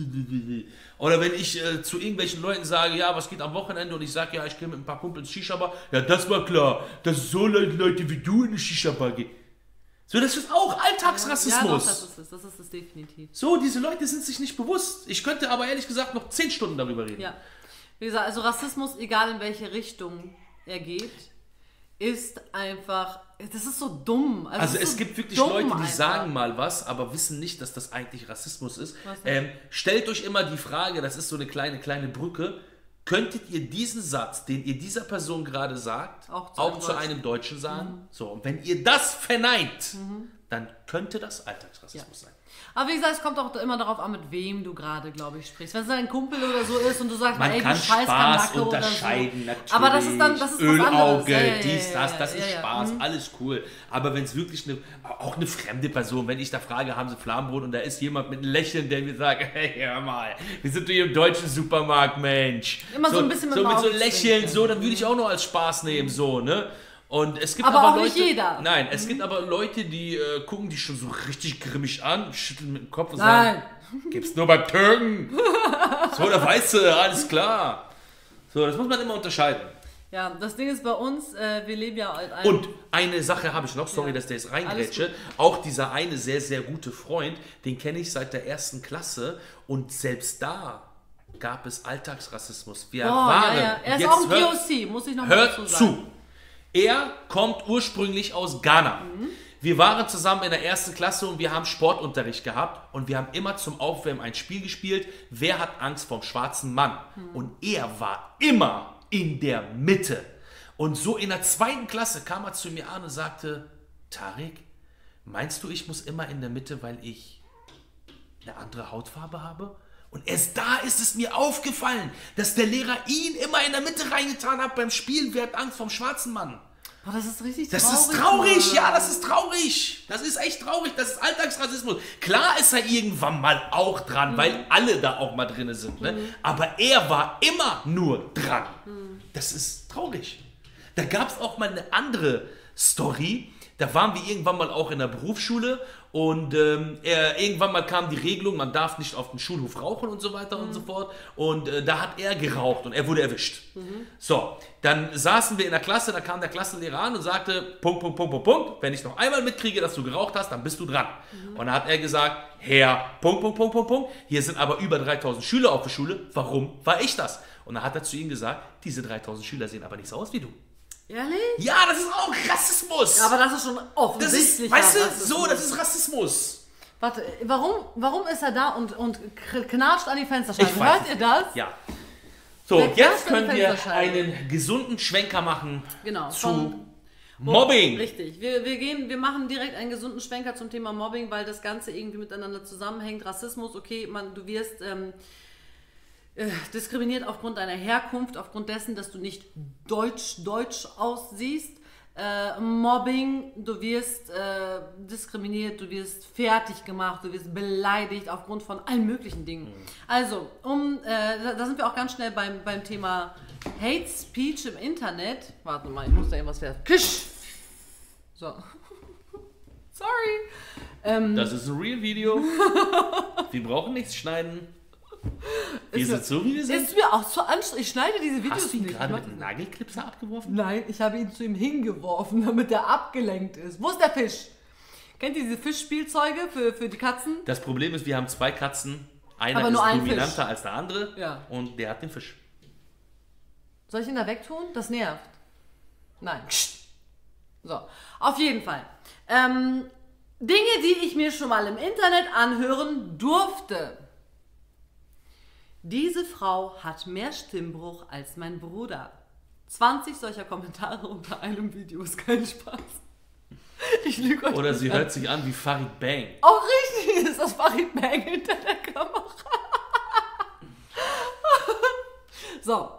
Speaker 2: Oder wenn ich zu irgendwelchen Leuten sage, ja, was geht am Wochenende und ich sage, ja, ich gehe mit ein paar Kumpels Shisha-Bar. Ja, das war klar, dass so Leute wie du in eine Shisha-Bar gehen. So, das ist auch Alltagsrassismus.
Speaker 1: Ja, doch, das ist es definitiv.
Speaker 2: So, diese Leute sind sich nicht bewusst. Ich könnte aber ehrlich gesagt noch 10 Stunden darüber reden.
Speaker 1: Ja, wie gesagt, also Rassismus, egal in welche Richtung er geht, ist einfach, das ist so dumm.
Speaker 2: Also es gibt wirklich Leute, die sagen mal was, aber wissen nicht, dass das eigentlich Rassismus ist. Stellt euch immer die Frage, das ist so eine kleine Brücke, könntet ihr diesen Satz, den ihr dieser Person gerade sagt, auch zu einem Deutschen sagen? So, und wenn ihr das verneint, dann könnte das Alltagsrassismus sein.
Speaker 1: Aber wie gesagt, es kommt auch immer darauf an, mit wem du gerade, glaube ich, sprichst. Wenn es dein Kumpel oder so ist und du sagst,
Speaker 2: man
Speaker 1: ey,
Speaker 2: kann
Speaker 1: du scheiß
Speaker 2: Spaß
Speaker 1: Kanacke
Speaker 2: unterscheiden,
Speaker 1: oder so.
Speaker 2: natürlich.
Speaker 1: Aber das ist was
Speaker 2: Ölauge,
Speaker 1: anderes.
Speaker 2: Das ist Spaß, alles cool. Aber wenn es wirklich auch eine fremde Person, wenn ich da frage, haben sie Fladenbrot und da ist jemand mit einem Lächeln, der mir sagt, hey, hör mal, wir sind doch hier im deutschen Supermarkt, Mensch.
Speaker 1: Immer so ein bisschen
Speaker 2: mit so Lächeln, so, dann würde ich auch noch als Spaß nehmen, so, ne? Und es gibt
Speaker 1: aber auch
Speaker 2: Leute,
Speaker 1: nicht jeder.
Speaker 2: Nein, es gibt aber Leute, die gucken dich schon so richtig grimmig an, schütteln mit dem Kopf und sagen, gibt's nur beim Türken. So, da weißt du, alles klar. So, das muss man immer unterscheiden.
Speaker 1: Ja, das Ding ist bei uns, wir leben ja alt.
Speaker 2: Und eine Sache habe ich noch, sorry, dass der jetzt reingrätsche. Auch dieser eine sehr gute Freund, den kenne ich seit der 1. Klasse und selbst da gab es Alltagsrassismus. Wir waren.
Speaker 1: Er ist auch ein POC, muss ich noch mal dazu sagen.
Speaker 2: Hört zu. Er kommt ursprünglich aus Ghana. Wir waren zusammen in der 1. Klasse und wir haben Sportunterricht gehabt und wir haben immer zum Aufwärmen ein Spiel gespielt. Wer hat Angst vom schwarzen Mann? Und er war immer in der Mitte. Und so in der 2. Klasse kam er zu mir an und sagte, Tarek, meinst du, ich muss immer in der Mitte, weil ich eine andere Hautfarbe habe? Und erst da ist es mir aufgefallen, dass der Lehrer ihn immer in der Mitte reingetan hat beim Spielen. Wer hat Angst vom schwarzen Mann?
Speaker 1: Boah, das ist richtig traurig.
Speaker 2: Das ist traurig, ja, das ist traurig. Das ist echt traurig, das ist Alltagsrassismus. Klar ist er irgendwann mal auch dran, weil alle da auch mal drin sind. Ne? Aber er war immer nur dran. Das ist traurig. Da gab es auch mal eine andere Story. Da waren wir irgendwann mal auch in der Berufsschule und irgendwann mal kam die Regelung, man darf nicht auf dem Schulhof rauchen und so weiter und so fort. Und da hat er geraucht und er wurde erwischt. So, dann saßen wir in der Klasse, da kam der Klassenlehrer an und sagte, Punkt, wenn ich noch einmal mitkriege, dass du geraucht hast, dann bist du dran. Und dann hat er gesagt, Herr, Punkt, hier sind aber über 3000 Schüler auf der Schule, warum war ich das? Und dann hat er zu ihm gesagt, diese 3000 Schüler sehen aber nicht so aus wie du.
Speaker 1: Ehrlich?
Speaker 2: Ja, das ist auch Rassismus.
Speaker 1: Ja, aber das ist schon offensichtlich.
Speaker 2: Das ist, weißt du, so, das ist Rassismus.
Speaker 1: Warte, warum ist er da und knatscht an die Fensterscheibe? Hört ihr das?
Speaker 2: Ja. So, jetzt können wir einen gesunden Schwenker machen zu Mobbing.
Speaker 1: Richtig. Wir machen direkt einen gesunden Schwenker zum Thema Mobbing, weil das Ganze irgendwie miteinander zusammenhängt. Rassismus, okay, du wirst diskriminiert aufgrund deiner Herkunft, aufgrund dessen, dass du nicht deutsch aussiehst. Mobbing, du wirst diskriminiert, du wirst fertig gemacht, du wirst beleidigt aufgrund von allen möglichen Dingen. Also, da sind wir auch ganz schnell beim Thema Hate Speech im Internet. Warte mal, ich muss da irgendwas fertig. So. Sorry.
Speaker 2: Das ist ein Real-Video. Wir brauchen nichts schneiden. Wir sind so, wie wir sind.
Speaker 1: Ist mir auch zu anstrengend. Ich schneide diese Videos
Speaker 2: Hast du ihn
Speaker 1: nicht.
Speaker 2: gerade mit einem Nagelklipser abgeworfen?
Speaker 1: Nein, ich habe ihn zu ihm hingeworfen, damit er abgelenkt ist. Wo ist der Fisch? Kennt ihr diese Fischspielzeuge für die Katzen?
Speaker 2: Das Problem ist, wir haben 2 Katzen. Einer
Speaker 1: Aber nur
Speaker 2: ist
Speaker 1: ein
Speaker 2: dominanter
Speaker 1: Fisch.
Speaker 2: als der andere.
Speaker 1: Ja.
Speaker 2: Und der hat den Fisch.
Speaker 1: Soll ich ihn da wegtun? Das nervt. Nein. So, auf jeden Fall. Dinge, die ich mir schon mal im Internet anhören durfte. Diese Frau hat mehr Stimmbruch als mein Bruder. 20 solcher Kommentare unter einem Video ist kein Spaß. Ich lüge euch
Speaker 2: Oder
Speaker 1: nicht
Speaker 2: sie
Speaker 1: an.
Speaker 2: hört sich an wie Farid Bang.
Speaker 1: Auch richtig ist das Farid Bang hinter der Kamera. So.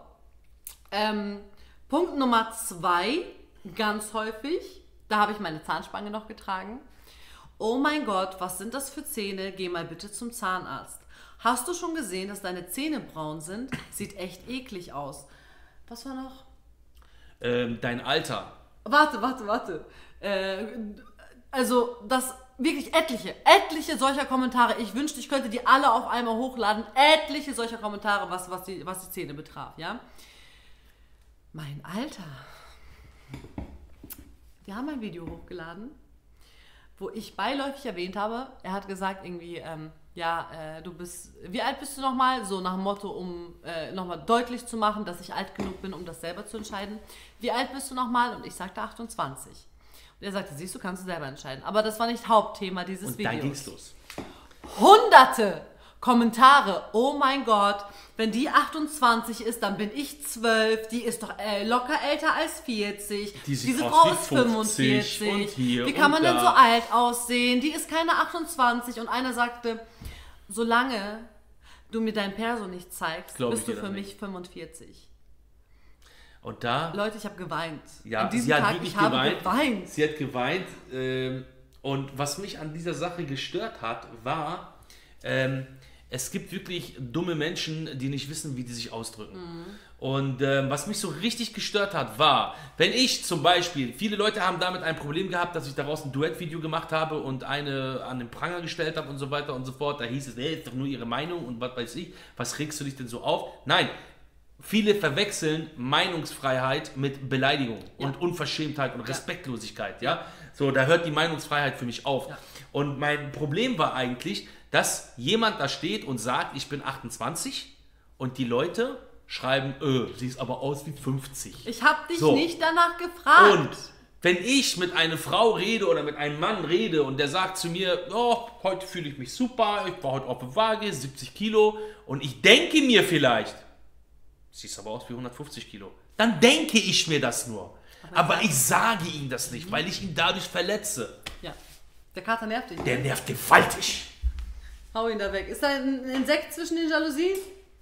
Speaker 1: Punkt Nummer 2, ganz häufig, da habe ich meine Zahnspange noch getragen. Oh mein Gott, was sind das für Zähne? Geh mal bitte zum Zahnarzt. Hast du schon gesehen, dass deine Zähne braun sind? Sieht echt eklig aus. Was war noch?
Speaker 2: Dein Alter.
Speaker 1: Warte. Also, das wirklich etliche solcher Kommentare. Ich wünschte, ich könnte die alle auf einmal hochladen. Etliche solcher Kommentare, was die Zähne betraf, ja? Mein Alter. Wir haben ein Video hochgeladen, wo ich beiläufig erwähnt habe, er hat gesagt irgendwie, du bist, wie alt bist du nochmal? So nach dem Motto, um nochmal deutlich zu machen, dass ich alt genug bin, um das selber zu entscheiden. Wie alt bist du nochmal? Und ich sagte 28. Und er sagte, siehst du, kannst du selber entscheiden. Aber das war nicht Hauptthema dieses Videos.
Speaker 2: Und dann ging's los.
Speaker 1: Hunderte Kommentare. Oh mein Gott, wenn die 28 ist, dann bin ich 12. Die ist doch locker älter als 40. Diese Frau ist 45.
Speaker 2: Und hier
Speaker 1: Wie kann man
Speaker 2: und
Speaker 1: denn
Speaker 2: da.
Speaker 1: so alt aussehen? Die ist keine 28. Und einer sagte, solange du mir dein Perso nicht zeigst,
Speaker 2: Glaub
Speaker 1: bist
Speaker 2: ich
Speaker 1: du
Speaker 2: dir
Speaker 1: für
Speaker 2: das
Speaker 1: mich
Speaker 2: nicht.
Speaker 1: 45.
Speaker 2: Und da...
Speaker 1: Leute, ich habe geweint.
Speaker 2: Ja,
Speaker 1: An diesem
Speaker 2: sie hat
Speaker 1: Tag,
Speaker 2: wirklich
Speaker 1: ich habe geweint.
Speaker 2: Sie hat geweint. Und was mich an dieser Sache gestört hat, war, es gibt wirklich dumme Menschen, die nicht wissen, wie die sich ausdrücken. Und was mich so richtig gestört hat, war, wenn ich zum Beispiel, viele Leute haben damit ein Problem gehabt, dass ich daraus ein Duettvideo gemacht habe und eine an den Pranger gestellt habe und so weiter und so fort. Da hieß es, ist doch nur ihre Meinung und was weiß ich, was regst du dich denn so auf? Nein, viele verwechseln Meinungsfreiheit mit Beleidigung und Unverschämtheit und Respektlosigkeit. Ja? So, da hört die Meinungsfreiheit für mich auf. Ja. Und mein Problem war eigentlich, dass jemand da steht und sagt, ich bin 28 und die Leute schreiben, siehst aber aus wie 50.
Speaker 1: Ich habe dich nicht danach gefragt.
Speaker 2: Und wenn ich mit einer Frau rede oder mit einem Mann rede und der sagt zu mir, heute fühle ich mich super, ich war heute auf der Waage, 70 Kilo und ich denke mir vielleicht, siehst aber aus wie 150 Kilo, dann denke ich mir das nur. Aber ich sage ihm das nicht, weil ich ihn dadurch verletze.
Speaker 1: Ja, der Kater nervt dich.
Speaker 2: Der nervt gewaltig.
Speaker 1: Hau ihn da weg. Ist da ein Insekt zwischen den Jalousien?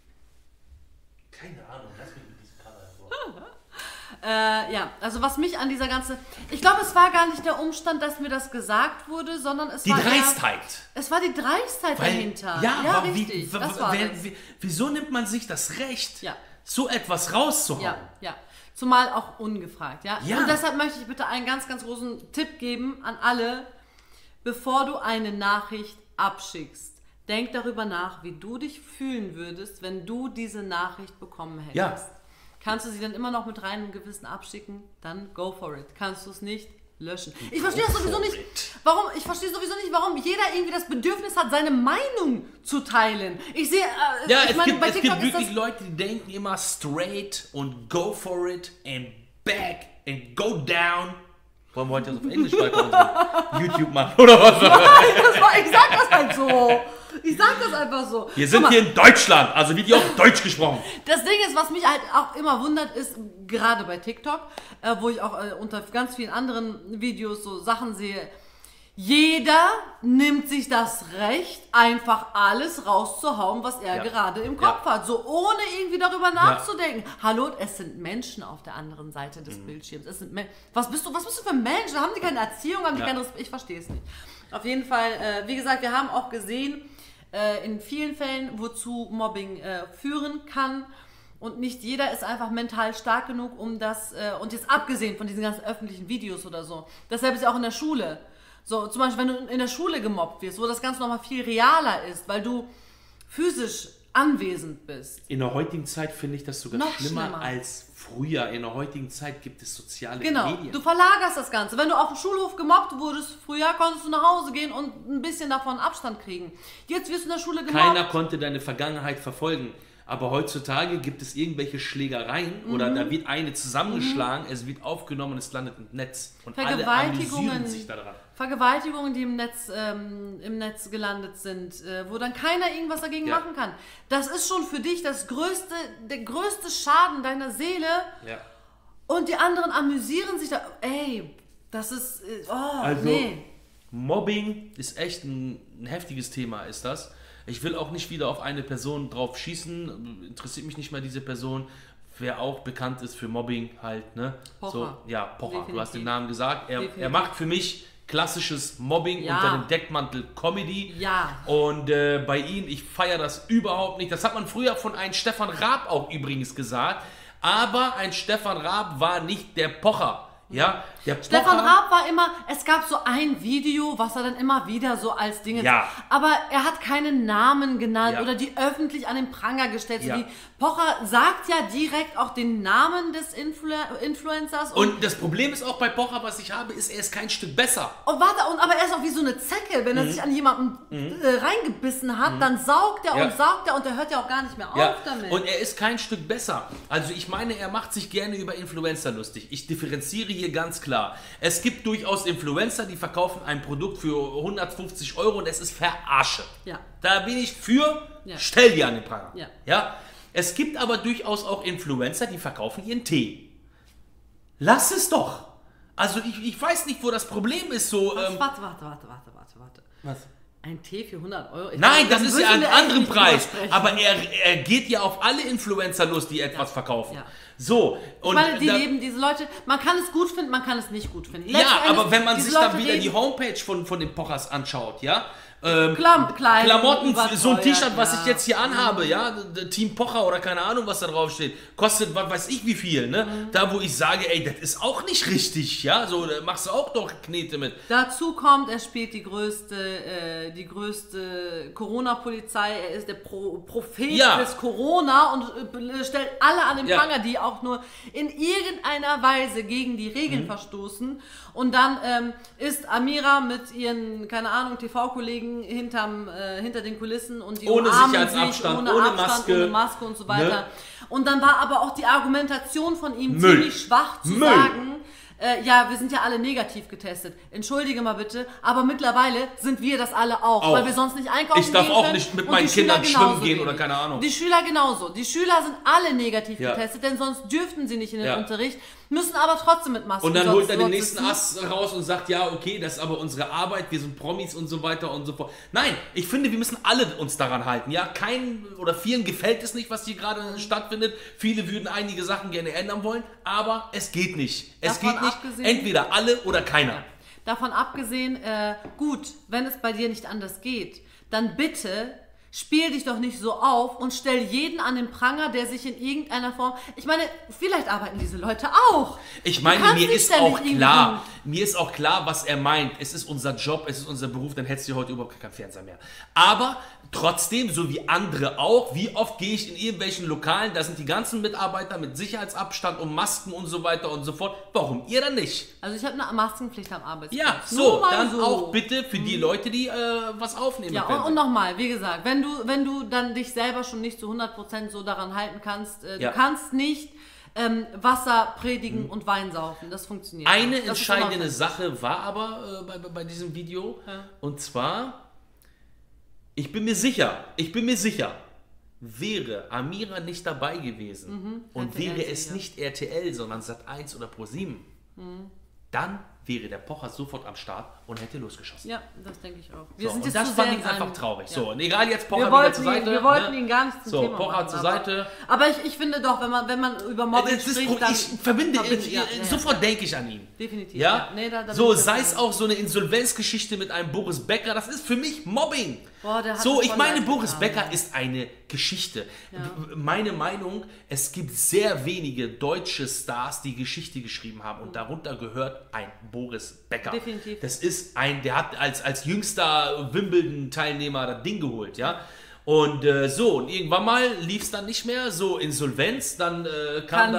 Speaker 2: Keine Ahnung, lass mich mit diesem Kater
Speaker 1: Ja, also was mich an dieser ganzen... Ich glaube, es war gar nicht der Umstand, dass mir das gesagt wurde, sondern es war...
Speaker 2: Die Dreistheit.
Speaker 1: Es war die Dreistheit dahinter.
Speaker 2: Ja,
Speaker 1: richtig.
Speaker 2: Wieso nimmt man sich das Recht,
Speaker 1: Ja.
Speaker 2: so etwas rauszuhauen?
Speaker 1: Ja. Zumal auch ungefragt, ja?
Speaker 2: Ja.
Speaker 1: Und deshalb möchte ich bitte einen ganz, ganz großen Tipp geben an alle, bevor du eine Nachricht abschickst. Denk darüber nach, wie du dich fühlen würdest, wenn du diese Nachricht bekommen hättest.
Speaker 2: Ja.
Speaker 1: Kannst du sie dann immer noch mit reinem Gewissen abschicken? Dann go for it. Kannst du es nicht, löschen. Ich verstehe das sowieso nicht, warum jeder irgendwie das Bedürfnis hat, seine Meinung zu teilen. Ich sehe,
Speaker 2: es gibt wirklich Leute, die denken immer straight und go for it and back and go down. Wollen wir heute auf Englisch weiter unseren YouTube machen, oder was?
Speaker 1: Nein, ich sag das halt so. Ich sag das einfach so.
Speaker 2: Wir sind hier in Deutschland, also wird hier auch Deutsch gesprochen.
Speaker 1: Das Ding ist, was mich halt auch immer wundert, ist, gerade bei TikTok, wo ich auch unter ganz vielen anderen Videos so Sachen sehe, jeder nimmt sich das Recht, einfach alles rauszuhauen, was er gerade im Kopf hat. So ohne irgendwie darüber nachzudenken. Hallo, es sind Menschen auf der anderen Seite des Bildschirms. Es sind was bist du für Menschen? Haben die keine Erziehung? Haben die keinen Respekt? Ich verstehe es nicht. Auf jeden Fall, wie gesagt, wir haben auch gesehen, in vielen Fällen, wozu Mobbing führen kann. Und nicht jeder ist einfach mental stark genug, um das, und jetzt abgesehen von diesen ganzen öffentlichen Videos oder so. Deshalb ist ja auch in der Schule So, zum Beispiel, wenn du in der Schule gemobbt wirst, wo das Ganze nochmal viel realer ist, weil du physisch anwesend bist.
Speaker 2: In der heutigen Zeit finde ich das sogar
Speaker 1: Noch
Speaker 2: schlimmer als früher. In der heutigen Zeit gibt es soziale
Speaker 1: Genau,
Speaker 2: Medien.
Speaker 1: du verlagerst das Ganze. Wenn du auf dem Schulhof gemobbt wurdest früher, konntest du nach Hause gehen und ein bisschen davon Abstand kriegen. Jetzt wirst du in der Schule gemobbt.
Speaker 2: Keiner konnte deine Vergangenheit verfolgen. Aber heutzutage gibt es irgendwelche Schlägereien oder da wird eine zusammengeschlagen, es wird aufgenommen, es landet im Netz. Und alle amüsieren sich daran.
Speaker 1: Vergewaltigungen, die im Netz gelandet sind, wo dann keiner irgendwas dagegen machen kann. Das ist schon für dich der größte Schaden deiner Seele.
Speaker 2: Ja.
Speaker 1: Und die anderen amüsieren sich da. Ey, das ist...
Speaker 2: Mobbing ist echt ein heftiges Thema, ist das. Ich will auch nicht wieder auf eine Person drauf schießen, interessiert mich nicht mehr diese Person. Wer auch bekannt ist für Mobbing halt, ne?
Speaker 1: Pocher.
Speaker 2: So, ja, Pocher,
Speaker 1: Definitiv.
Speaker 2: du hast den Namen gesagt. Er macht für mich klassisches Mobbing unter dem Deckmantel Comedy.
Speaker 1: Ja.
Speaker 2: Und bei ihm, ich feiere das überhaupt nicht. Das hat man früher von einem Stefan Raab auch übrigens gesagt. Aber ein Stefan Raab war nicht der Pocher. Ja, der
Speaker 1: Stefan Raab war immer, es gab so ein Video, was er dann immer wieder so als Dinge, aber er hat keinen Namen genannt oder die öffentlich an den Pranger gestellt. So wie Pocher sagt ja direkt auch den Namen des Influencers.
Speaker 2: Und das Problem ist auch bei Pocher, was ich habe, ist, er ist kein Stück besser.
Speaker 1: Und warte, aber er ist auch wie so eine Zecke, wenn er sich an jemanden reingebissen hat, dann saugt er und er hört ja auch gar nicht mehr auf damit.
Speaker 2: Und er ist kein Stück besser. Also ich meine, er macht sich gerne über Influencer lustig. Ich differenziere hier ganz klar. Es gibt durchaus Influencer, die verkaufen ein Produkt für 150 Euro und es ist Verarsche.
Speaker 1: Ja.
Speaker 2: Da bin ich für, stell die an den Pranger.
Speaker 1: Ja.
Speaker 2: Ja? Es gibt aber durchaus auch Influencer, die verkaufen ihren Tee. Lass es doch. Also ich weiß nicht, wo das Problem ist. So,
Speaker 1: Warte.
Speaker 2: Was?
Speaker 1: Ein Tee für 100 Euro?
Speaker 2: Nein, das ist ja ein anderer Preis. Aber er geht ja auf alle Influencer los, die etwas verkaufen. Ja. So.
Speaker 1: Und ich meine, diese Leute, man kann es gut finden, man kann es nicht gut finden.
Speaker 2: Ja, aber wenn man sich dann wieder die Homepage von den Pochers anschaut, ja,
Speaker 1: Klamotten,
Speaker 2: so ein T-Shirt, was ich jetzt hier anhabe, ja, Team Pocher oder keine Ahnung, was da drauf steht, kostet, was weiß ich wie viel, ne? Da, wo ich sage, ey, das ist auch nicht richtig, ja, so, da machst du auch doch Knete mit.
Speaker 1: Dazu kommt, er spielt die größte Corona-Polizei, er ist der Prophet des Corona und stellt alle an den Pranger, die auch nur in irgendeiner Weise gegen die Regeln verstoßen. Und dann ist Amira mit ihren, keine Ahnung, TV-Kollegen hinter den Kulissen und die
Speaker 2: ohne
Speaker 1: umarmen
Speaker 2: Sicherheitsabstand,
Speaker 1: sich, ohne Maske und so weiter. Ne? Und dann war aber auch die Argumentation von ihm ziemlich schwach zu sagen, wir sind ja alle negativ getestet. Entschuldige mal bitte, aber mittlerweile sind wir das alle auch. Weil wir sonst nicht einkaufen gehen können.
Speaker 2: Ich darf auch nicht mit meinen Kindern schwimmen gehen oder keine Ahnung.
Speaker 1: Die Schüler genauso. Die Schüler sind alle negativ getestet, denn sonst dürften sie nicht in den Unterricht, müssen aber trotzdem mit Masken.
Speaker 2: Und dann holt er den nächsten Ass raus und sagt, ja, okay, das ist aber unsere Arbeit, wir sind Promis und so weiter und so fort. Nein, ich finde, wir müssen alle uns daran halten. Ja, keinen oder vielen gefällt es nicht, was hier gerade stattfindet. Viele würden einige Sachen gerne ändern wollen, aber es geht nicht. Es geht nicht, entweder alle oder keiner. Ja.
Speaker 1: Davon abgesehen, gut, wenn es bei dir nicht anders geht, dann bitte spiel dich doch nicht so auf und stell jeden an den Pranger, der sich in irgendeiner Form... Ich meine, vielleicht arbeiten diese Leute auch.
Speaker 2: Ich meine, mir ist auch klar, was er meint. Es ist unser Job, es ist unser Beruf, dann hättest du heute überhaupt keinen Fernseher mehr. Aber trotzdem, so wie andere auch, wie oft gehe ich in irgendwelchen Lokalen, da sind die ganzen Mitarbeiter mit Sicherheitsabstand und Masken und so weiter und so fort. Warum ihr dann nicht?
Speaker 1: Also ich habe eine Maskenpflicht am Arbeitsplatz.
Speaker 2: Ja, so, dann auch bitte für die Leute, die was aufnehmen können.
Speaker 1: Ja, und nochmal, wie gesagt, wenn du dann dich selber schon nicht zu 100% so daran halten kannst, du kannst nicht Wasser predigen und Wein saufen. Das funktioniert nicht.
Speaker 2: Eine entscheidende Sache war aber bei diesem Video, und zwar... Ich bin mir sicher, wäre Amira nicht dabei gewesen und wäre es nicht RTL, sondern Sat.1 oder ProSieben, dann wäre der Pocher sofort am Start und hätte losgeschossen.
Speaker 1: Ja, das denke ich auch.
Speaker 2: Und das fand ich einfach traurig. So, und egal, jetzt Pocher wieder zur Seite.
Speaker 1: Wir wollten ihn gar nicht zum Thema
Speaker 2: Pocher machen, zur Seite.
Speaker 1: Aber ich finde doch, wenn man über Mobbing spricht, dann...
Speaker 2: Sofort denke ich an ihn.
Speaker 1: Definitiv.
Speaker 2: Ja? Nee, so, sei es auch so eine Insolvenzgeschichte mit einem Boris Becker, das ist für mich Mobbing. So, ich meine, Boris Becker ist eine Geschichte. Ja. Meine Meinung, es gibt sehr wenige deutsche Stars, die Geschichte geschrieben haben und darunter gehört ein Boris Becker.
Speaker 1: Definitiv.
Speaker 2: Das ist der hat als jüngster Wimbledon-Teilnehmer das Ding geholt, ja. Und und irgendwann mal lief es dann nicht mehr, so Insolvenz, dann kam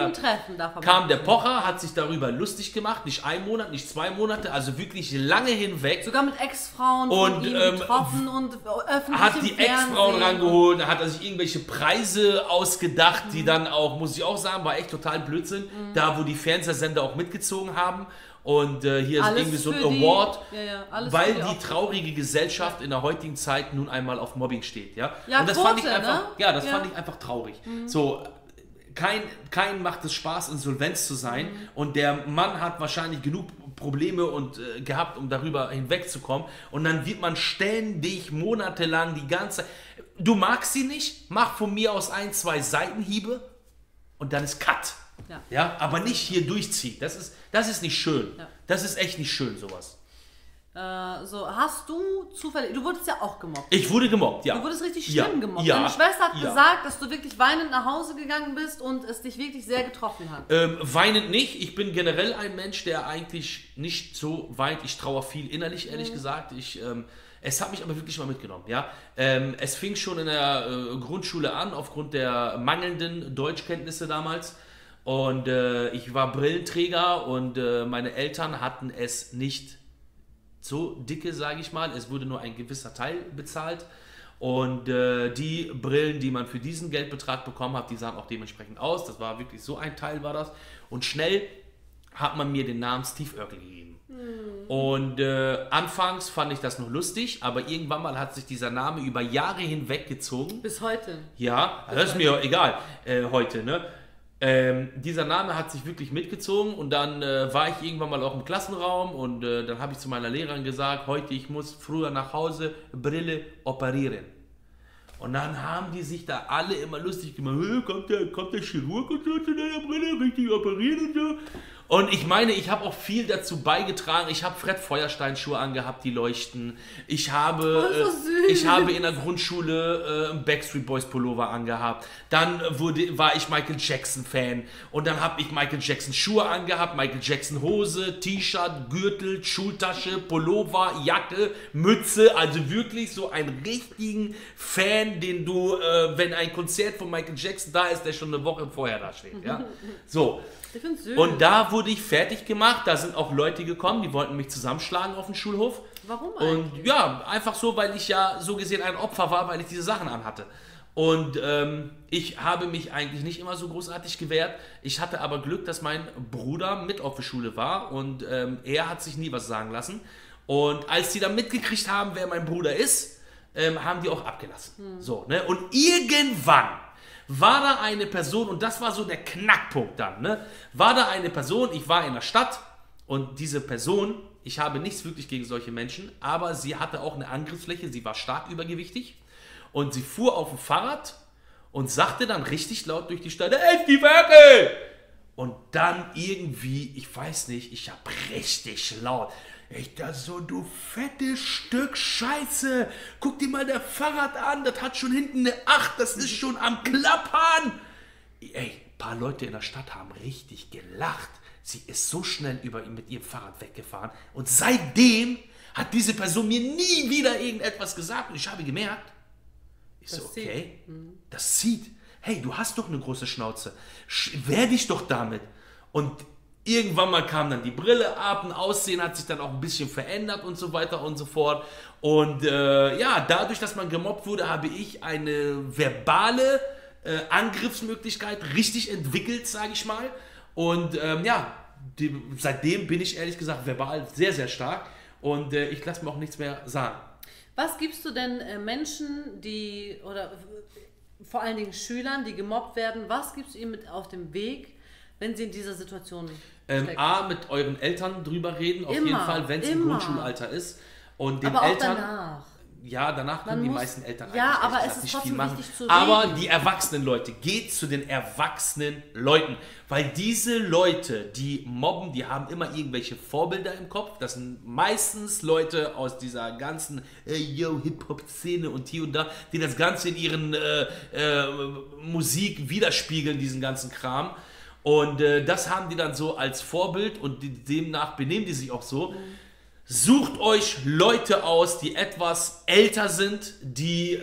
Speaker 2: der Pocher, hat sich darüber lustig gemacht, nicht 1 Monat, nicht 2 Monate, also wirklich lange hinweg.
Speaker 1: Sogar mit Ex-Frauen von ihm getroffen und öffentlich
Speaker 2: hat die Ex-Frauen rangeholt, dann hat er sich irgendwelche Preise ausgedacht, die dann auch, muss ich auch sagen, war echt total Blödsinn, da wo die Fernsehsender auch mitgezogen haben. Und hier ist irgendwie so ein Award, weil die traurige Gesellschaft in der heutigen Zeit nun einmal auf Mobbing steht. Ja? Und das fand ich einfach, fand ich einfach traurig. So, kein macht es Spaß, insolvenz zu sein. Und der Mann hat wahrscheinlich genug Probleme gehabt, um darüber hinwegzukommen. Und dann wird man ständig, monatelang, die ganze... Du magst sie nicht, mach von mir aus 1, 2 Seitenhiebe und dann ist Cut. Ja, aber nicht hier durchziehen. Das ist nicht schön. Ja. Das ist echt nicht schön, sowas.
Speaker 1: Hast du zufällig... Du wurdest ja auch gemobbt.
Speaker 2: Ich wurde gemobbt, ja.
Speaker 1: Du wurdest richtig schlimm gemobbt. Deine Schwester hat gesagt, dass du wirklich weinend nach Hause gegangen bist und es dich wirklich sehr getroffen hat.
Speaker 2: Weinend nicht. Ich bin generell ein Mensch, der eigentlich nicht so weint. Ich trauere viel innerlich, ehrlich gesagt. Es hat mich aber wirklich mal mitgenommen. Ja? Es fing schon in der Grundschule an, aufgrund der mangelnden Deutschkenntnisse damals. Und ich war Brillenträger und meine Eltern hatten es nicht so dicke, sage ich mal. Es wurde nur ein gewisser Teil bezahlt. Und die Brillen, die man für diesen Geldbetrag bekommen hat, die sahen auch dementsprechend aus. Das war wirklich so ein Teil war das. Und schnell hat man mir den Namen Steve Urkel gegeben. Und anfangs fand ich das noch lustig, aber irgendwann mal hat sich dieser Name über Jahre hinweg gezogen.
Speaker 1: Bis heute.
Speaker 2: Ja, das ist mir egal heute, ne? Dieser Name hat sich wirklich mitgezogen und dann war ich irgendwann mal auch im Klassenraum und dann habe ich zu meiner Lehrerin gesagt, heute ich muss früher nach Hause Brille operieren. Und dann haben die sich da alle immer lustig gemacht, kommt der Chirurg und so zu deiner Brille richtig operieren und so. Und ich meine, ich habe auch viel dazu beigetragen. Ich habe Fred Feuerstein-Schuhe angehabt, die leuchten. Ich habe in der Grundschule einen Backstreet Boys Pullover angehabt. Dann war ich Michael Jackson-Fan. Und dann habe ich Michael Jackson Schuhe angehabt, Michael Jackson Hose, T-Shirt, Gürtel, Schultasche, Pullover, Jacke, Mütze. Also wirklich so einen richtigen Fan, den du, wenn ein Konzert von Michael Jackson da ist, der schon eine Woche vorher da steht. Ja? So. Und da wurde ich fertig gemacht, da sind auch Leute gekommen, die wollten mich zusammenschlagen auf dem Schulhof.
Speaker 1: Warum eigentlich?
Speaker 2: Und ja, einfach so, weil ich ja so gesehen ein Opfer war, weil ich diese Sachen anhatte. Und ich habe mich eigentlich nicht immer so großartig gewehrt. Ich hatte aber Glück, dass mein Bruder mit auf der Schule war und er hat sich nie was sagen lassen. Und als die dann mitgekriegt haben, wer mein Bruder ist, haben die auch abgelassen. So, ne? Und irgendwann war da eine Person, und das war so der Knackpunkt dann, ne? War da eine Person, ich war in der Stadt und diese Person, ich habe nichts wirklich gegen solche Menschen, aber sie hatte auch eine Angriffsfläche, sie war stark übergewichtig und sie fuhr auf dem Fahrrad und sagte dann richtig laut durch die Stadt, ey, die Werke! Und dann irgendwie, ich weiß nicht, ich habe richtig laut, ich dachte so, du fettes Stück Scheiße, guck dir mal das Fahrrad an, das hat schon hinten eine 8, das ist schon am Klappern. Ey, ein paar Leute in der Stadt haben richtig gelacht. Sie ist so schnell mit ihrem Fahrrad weggefahren und seitdem hat diese Person mir nie wieder irgendetwas gesagt und ich habe gemerkt, ich so, okay, das zieht. Hey, du hast doch eine große Schnauze, wehr dich doch damit. Und irgendwann mal kam dann die Brille ab, ein Aussehen hat sich dann auch ein bisschen verändert und so weiter und so fort. Und dadurch, dass man gemobbt wurde, habe ich eine verbale Angriffsmöglichkeit richtig entwickelt, sage ich mal. Und seitdem bin ich ehrlich gesagt verbal sehr, sehr stark und ich lasse mir auch nichts mehr sagen.
Speaker 1: Was gibst du denn Menschen, oder vor allen Dingen Schülern, die gemobbt werden, was gibst du ihnen mit auf dem Weg, wenn sie in dieser Situation stecken?
Speaker 2: Mit euren Eltern drüber reden, auf jeden Fall, wenn es im Grundschulalter ist. Und den
Speaker 1: aber
Speaker 2: Eltern.
Speaker 1: Auch danach.
Speaker 2: Ja, danach können die meisten Eltern
Speaker 1: ja, aber
Speaker 2: eigentlich
Speaker 1: es ist
Speaker 2: nicht
Speaker 1: trotzdem
Speaker 2: viel machen.
Speaker 1: wichtig zu reden.
Speaker 2: Aber die erwachsenen Leute, geht zu den erwachsenen Leuten. Weil diese Leute, die mobben, die haben immer irgendwelche Vorbilder im Kopf. Das sind meistens Leute aus dieser ganzen Hip-Hop-Szene und hier und da, die das Ganze in ihren Musik widerspiegeln, diesen ganzen Kram. Und das haben die dann so als Vorbild und demnach benehmen die sich auch so. sucht euch Leute aus, die etwas älter sind, die,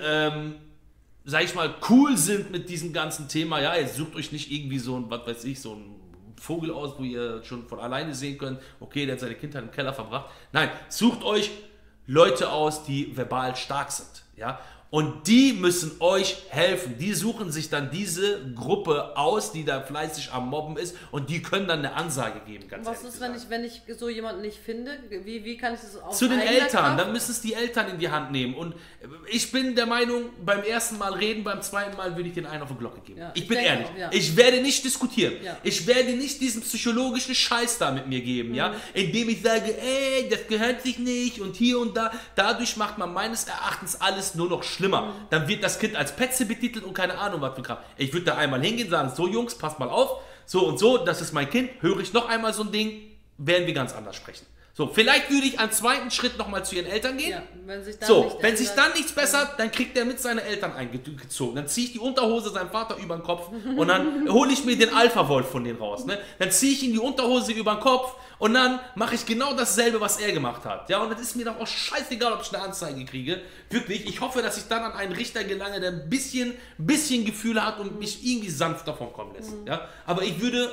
Speaker 2: sag ich mal, cool sind mit diesem ganzen Thema. Ja, jetzt sucht euch nicht irgendwie so ein, was weiß ich, so ein Vogel aus, wo ihr schon von alleine sehen könnt, okay, der hat seine Kindheit im Keller verbracht. Nein, sucht euch Leute aus, die verbal stark sind. Ja? Und die müssen euch helfen. Die suchen sich dann diese Gruppe aus, die da fleißig am Mobben ist, und die können dann eine Ansage geben. Ganz
Speaker 1: was ist, wenn ich so jemanden nicht finde? Wie kann ich das auch
Speaker 2: zu den Eltern, dann müssen es die Eltern in die Hand nehmen. Und ich bin der Meinung, beim ersten Mal reden, beim zweiten Mal würde ich den einen auf die Glocke geben. Ja, ich bin ehrlich, auch, ja. Ich werde nicht diskutieren. Ja. Ich werde nicht diesen psychologischen Scheiß da mit mir geben, ja, indem ich sage, ey, das gehört sich nicht und hier und da. Dadurch macht man meines Erachtens alles nur noch schlimmer. Dann wird das Kind als Petze betitelt und keine Ahnung, was für Kram. Ich würde da einmal hingehen und sagen, so Jungs, passt mal auf, so und so, das ist mein Kind, höre ich noch einmal so ein Ding, werden wir ganz anders sprechen. So, vielleicht würde ich einen zweiten Schritt nochmal zu ihren Eltern gehen. Ja, wenn sich dann nichts bessert, dann kriegt er mit seinen Eltern eingezogen. Dann ziehe ich die Unterhose seinem Vater über den Kopf und dann hole ich mir den Alpha-Wolf von denen raus. Ne? Dann ziehe ich ihm die Unterhose über den Kopf und dann mache ich genau dasselbe, was er gemacht hat. Ja, und das ist mir doch auch scheißegal, ob ich eine Anzeige kriege. Wirklich, ich hoffe, dass ich dann an einen Richter gelange, der ein bisschen Gefühle hat und mich irgendwie sanft davon kommen lässt. Ja? Aber ich würde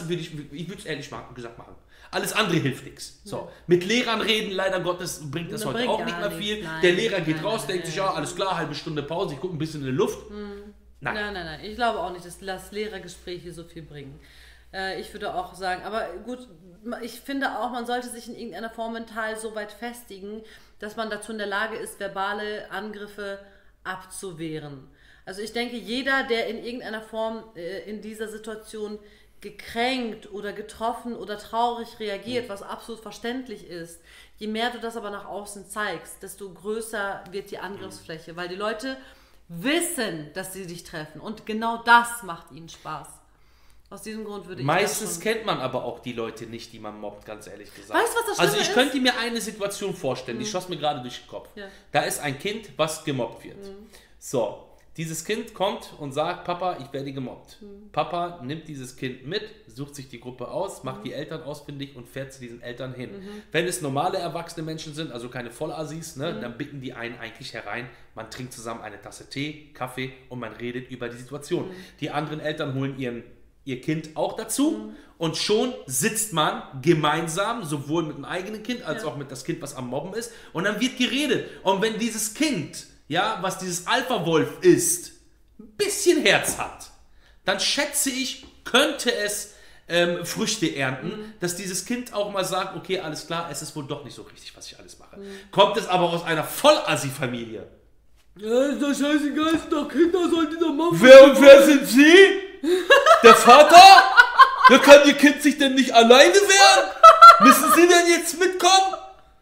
Speaker 2: es ehrlich gesagt machen. Alles andere hilft nichts. So. Mit Lehrern reden, leider Gottes, bringt das heute auch nicht mehr viel. Nein, der Lehrer geht raus, denkt sich, ja, alles klar, halbe Stunde Pause, ich gucke ein bisschen in die Luft.
Speaker 1: Nein. Ich glaube auch nicht, dass Lehrergespräche so viel bringen. Ich würde auch sagen, aber gut, ich finde auch, man sollte sich in irgendeiner Form mental so weit festigen, dass man dazu in der Lage ist, verbale Angriffe abzuwehren. Also ich denke, jeder, der in irgendeiner Form in dieser Situation gekränkt oder getroffen oder traurig reagiert, was absolut verständlich ist. Je mehr du das aber nach außen zeigst, desto größer wird die Angriffsfläche, weil die Leute wissen, dass sie dich treffen und genau das macht ihnen Spaß. Aus diesem Grund würde ich
Speaker 2: meistens kennt man aber auch die Leute nicht, die man mobbt, ganz ehrlich gesagt.
Speaker 1: Weißt du, was das Schlimme ist?
Speaker 2: Also ich könnte mir eine Situation vorstellen, die schoss mir gerade durch den Kopf. Ja. Da ist ein Kind, was gemobbt wird. So. Dieses Kind kommt und sagt, Papa, ich werde gemobbt. Papa nimmt dieses Kind mit, sucht sich die Gruppe aus, macht die Eltern ausfindig und fährt zu diesen Eltern hin. Wenn es normale erwachsene Menschen sind, also keine Vollassis, ne, dann bitten die einen eigentlich herein, man trinkt zusammen eine Tasse Tee, Kaffee und man redet über die Situation. Die anderen Eltern holen ihr Kind auch dazu und schon sitzt man gemeinsam, sowohl mit dem eigenen Kind als auch mit das Kind, was am Mobben ist, und dann wird geredet. Und wenn dieses Kind, ja, was dieses Alpha-Wolf ist, ein bisschen Herz hat, dann schätze ich, könnte es Früchte ernten, dass dieses Kind auch mal sagt, okay, alles klar, es ist wohl doch nicht so richtig, was ich alles mache. Kommt es aber aus einer Vollassi-Familie. Ja, ist doch scheißegal, sind doch Kinder, sollen die doch machen. Wer sind Sie? Der Vater? Da kann Ihr Kind sich denn nicht alleine wehren? Müssen Sie denn jetzt mitkommen?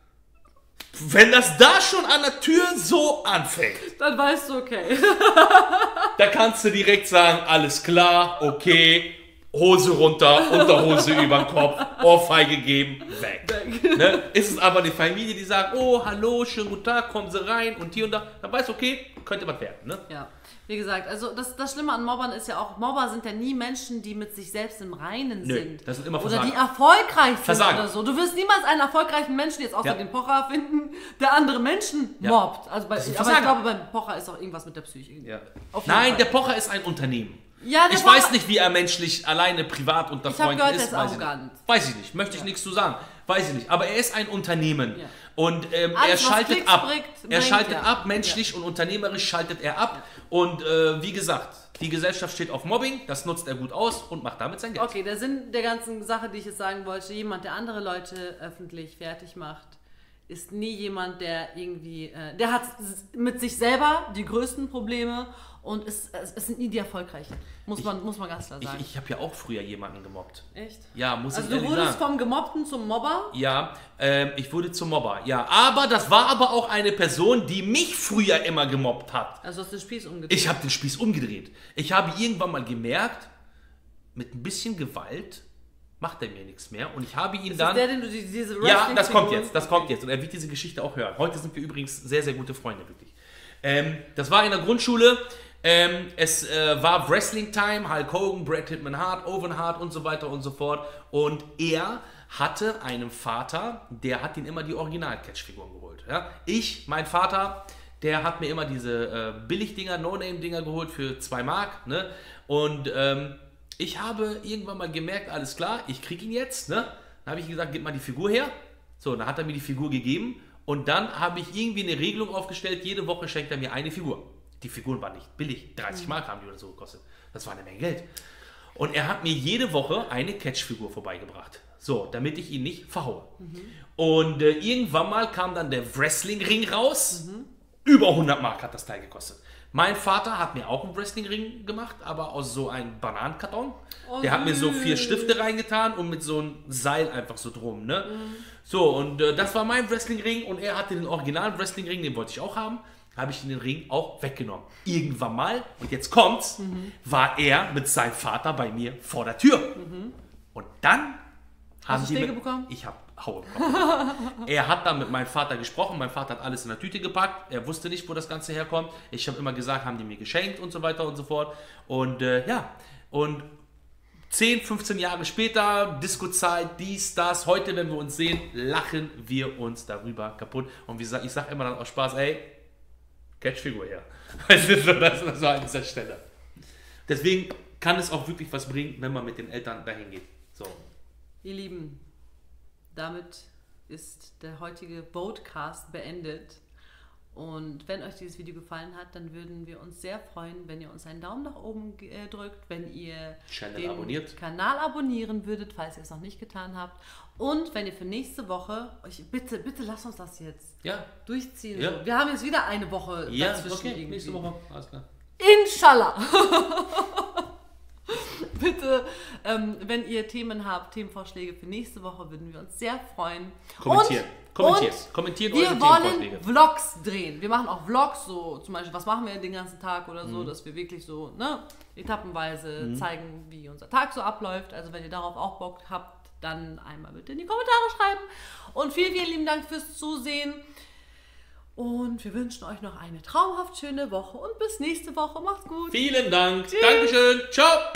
Speaker 2: Wenn das da schon an der Tür so anfängt,
Speaker 1: dann weißt du, okay.
Speaker 2: Da kannst du direkt sagen, alles klar, okay, Hose runter, Unterhose über den Kopf, Ohrfeige geben, weg. Ne? Ist es aber eine Familie, die sagt, oh, hallo, schönen guten Tag, kommen Sie rein und hier und da, dann weißt du, okay, könnte was werden. Ne?
Speaker 1: Ja. Wie gesagt, also das Schlimme an Mobbern ist ja auch, Mobber sind ja nie Menschen, die mit sich selbst im Reinen sind.
Speaker 2: Das sind immer Versager.
Speaker 1: Oder die erfolgreich sind oder so. Du wirst niemals einen erfolgreichen Menschen, jetzt außer den Pocher, finden, der andere Menschen mobbt. Also aber ich glaube, beim Pocher ist auch irgendwas mit der Psyche.
Speaker 2: Ja. Nein, der Pocher ist ein Unternehmen.
Speaker 1: Ja,
Speaker 2: ich weiß nicht, wie er menschlich alleine privat unter Freunden
Speaker 1: ist.
Speaker 2: Ich habe gehört, er ist arrogant. Weiß ich nicht, möchte ich nichts zu sagen. Weiß ich nicht, aber er ist ein Unternehmen. Ja. Und er schaltet ab. Er schaltet ab, menschlich und unternehmerisch schaltet er ab. Und wie gesagt, die Gesellschaft steht auf Mobbing, das nutzt er gut aus und macht damit sein Geld.
Speaker 1: Okay, der Sinn der ganzen Sache, die ich jetzt sagen wollte, jemand, der andere Leute öffentlich fertig macht, ist nie jemand, der irgendwie, der hat mit sich selber die größten Probleme und es sind nie die Erfolgreichen. Muss man ganz klar sagen.
Speaker 2: Ich habe ja auch früher jemanden gemobbt.
Speaker 1: Echt?
Speaker 2: Ja, muss ich
Speaker 1: ehrlich sagen. Also du wurdest vom Gemobbten zum Mobber?
Speaker 2: Ja, ich wurde zum Mobber, ja. Aber das war aber auch eine Person, die mich früher immer gemobbt hat.
Speaker 1: Also hast du den Spieß umgedreht?
Speaker 2: Ich habe den Spieß umgedreht. Ich habe irgendwann mal gemerkt, mit ein bisschen Gewalt macht er mir nichts mehr. Und ich habe ihn dann...
Speaker 1: Ist der, den du diese
Speaker 2: ja, das kommt jetzt. Und er wird diese Geschichte auch hören. Heute sind wir übrigens sehr, sehr gute Freunde, wirklich. Das war in der Grundschule. Es war Wrestling Time, Hulk Hogan, Bret Hitman Hart, Owen Hart und so weiter und so fort. Und er hatte einen Vater, der hat ihn immer die Original-Catch-Figuren geholt. Ja? Mein Vater, der hat mir immer diese Billigdinger, No-Name-Dinger geholt für 2 Mark. Ne? Und ich habe irgendwann mal gemerkt, alles klar, ich kriege ihn jetzt. Ne? Dann habe ich gesagt, gib mal die Figur her. So, dann hat er mir die Figur gegeben. Und dann habe ich irgendwie eine Regelung aufgestellt, jede Woche schenkt er mir eine Figur. Die Figuren waren nicht billig, 30 Mark haben die oder so gekostet. Das war eine Menge Geld. Und er hat mir jede Woche eine Catch-Figur vorbeigebracht. So, damit ich ihn nicht verhaue. Und irgendwann mal kam dann der Wrestling-Ring raus. Über 100 Mark hat das Teil gekostet. Mein Vater hat mir auch einen Wrestling-Ring gemacht, aber aus so einem Bananenkarton. Der hat mir so 4 Stifte reingetan und mit so einem Seil einfach so drum. Ne? So, und das war mein Wrestling-Ring und er hatte den originalen Wrestling-Ring, den wollte ich auch haben. Habe ich den Ring auch weggenommen. Irgendwann mal, und jetzt kommt's, war er mit seinem Vater bei mir vor der Tür. Und dann haben sie
Speaker 1: bekommen?
Speaker 2: Ich habe Haue bekommen. Er hat dann mit meinem Vater gesprochen. Mein Vater hat alles in der Tüte gepackt. Er wusste nicht, wo das Ganze herkommt. Ich habe immer gesagt, haben die mir geschenkt und so weiter und so fort. Und und 10, 15 Jahre später, Disco-Zeit, dies, das. Heute, wenn wir uns sehen, lachen wir uns darüber kaputt. Und ich sage immer dann aus Spaß, ey, Catch-Figur her. Das ist so an dieser Stelle. Deswegen kann es auch wirklich was bringen, wenn man mit den Eltern dahin geht. So.
Speaker 1: Ihr Lieben, damit ist der heutige Boatcast beendet. Und wenn euch dieses Video gefallen hat, dann würden wir uns sehr freuen, wenn ihr uns einen Daumen nach oben drückt, wenn ihr den Kanal abonnieren würdet, falls ihr es noch nicht getan habt. Und wenn ihr für nächste Woche, bitte lasst uns das jetzt durchziehen.
Speaker 2: Ja.
Speaker 1: So. Wir haben jetzt wieder eine Woche dazwischen.
Speaker 2: Okay, nächste Woche, alles klar.
Speaker 1: Inshallah! Bitte, wenn ihr Themen habt, Themenvorschläge für nächste Woche, würden wir uns sehr freuen.
Speaker 2: Kommentieren
Speaker 1: wir wollen Vlogs drehen. Wir machen auch Vlogs, so zum Beispiel, was machen wir den ganzen Tag oder so, dass wir wirklich so etappenweise zeigen, wie unser Tag so abläuft. Also wenn ihr darauf auch Bock habt, dann einmal bitte in die Kommentare schreiben. Und vielen, vielen lieben Dank fürs Zusehen. Und wir wünschen euch noch eine traumhaft schöne Woche und bis nächste Woche. Macht's gut.
Speaker 2: Vielen Dank.
Speaker 1: Tschüss.
Speaker 2: Dankeschön. Ciao.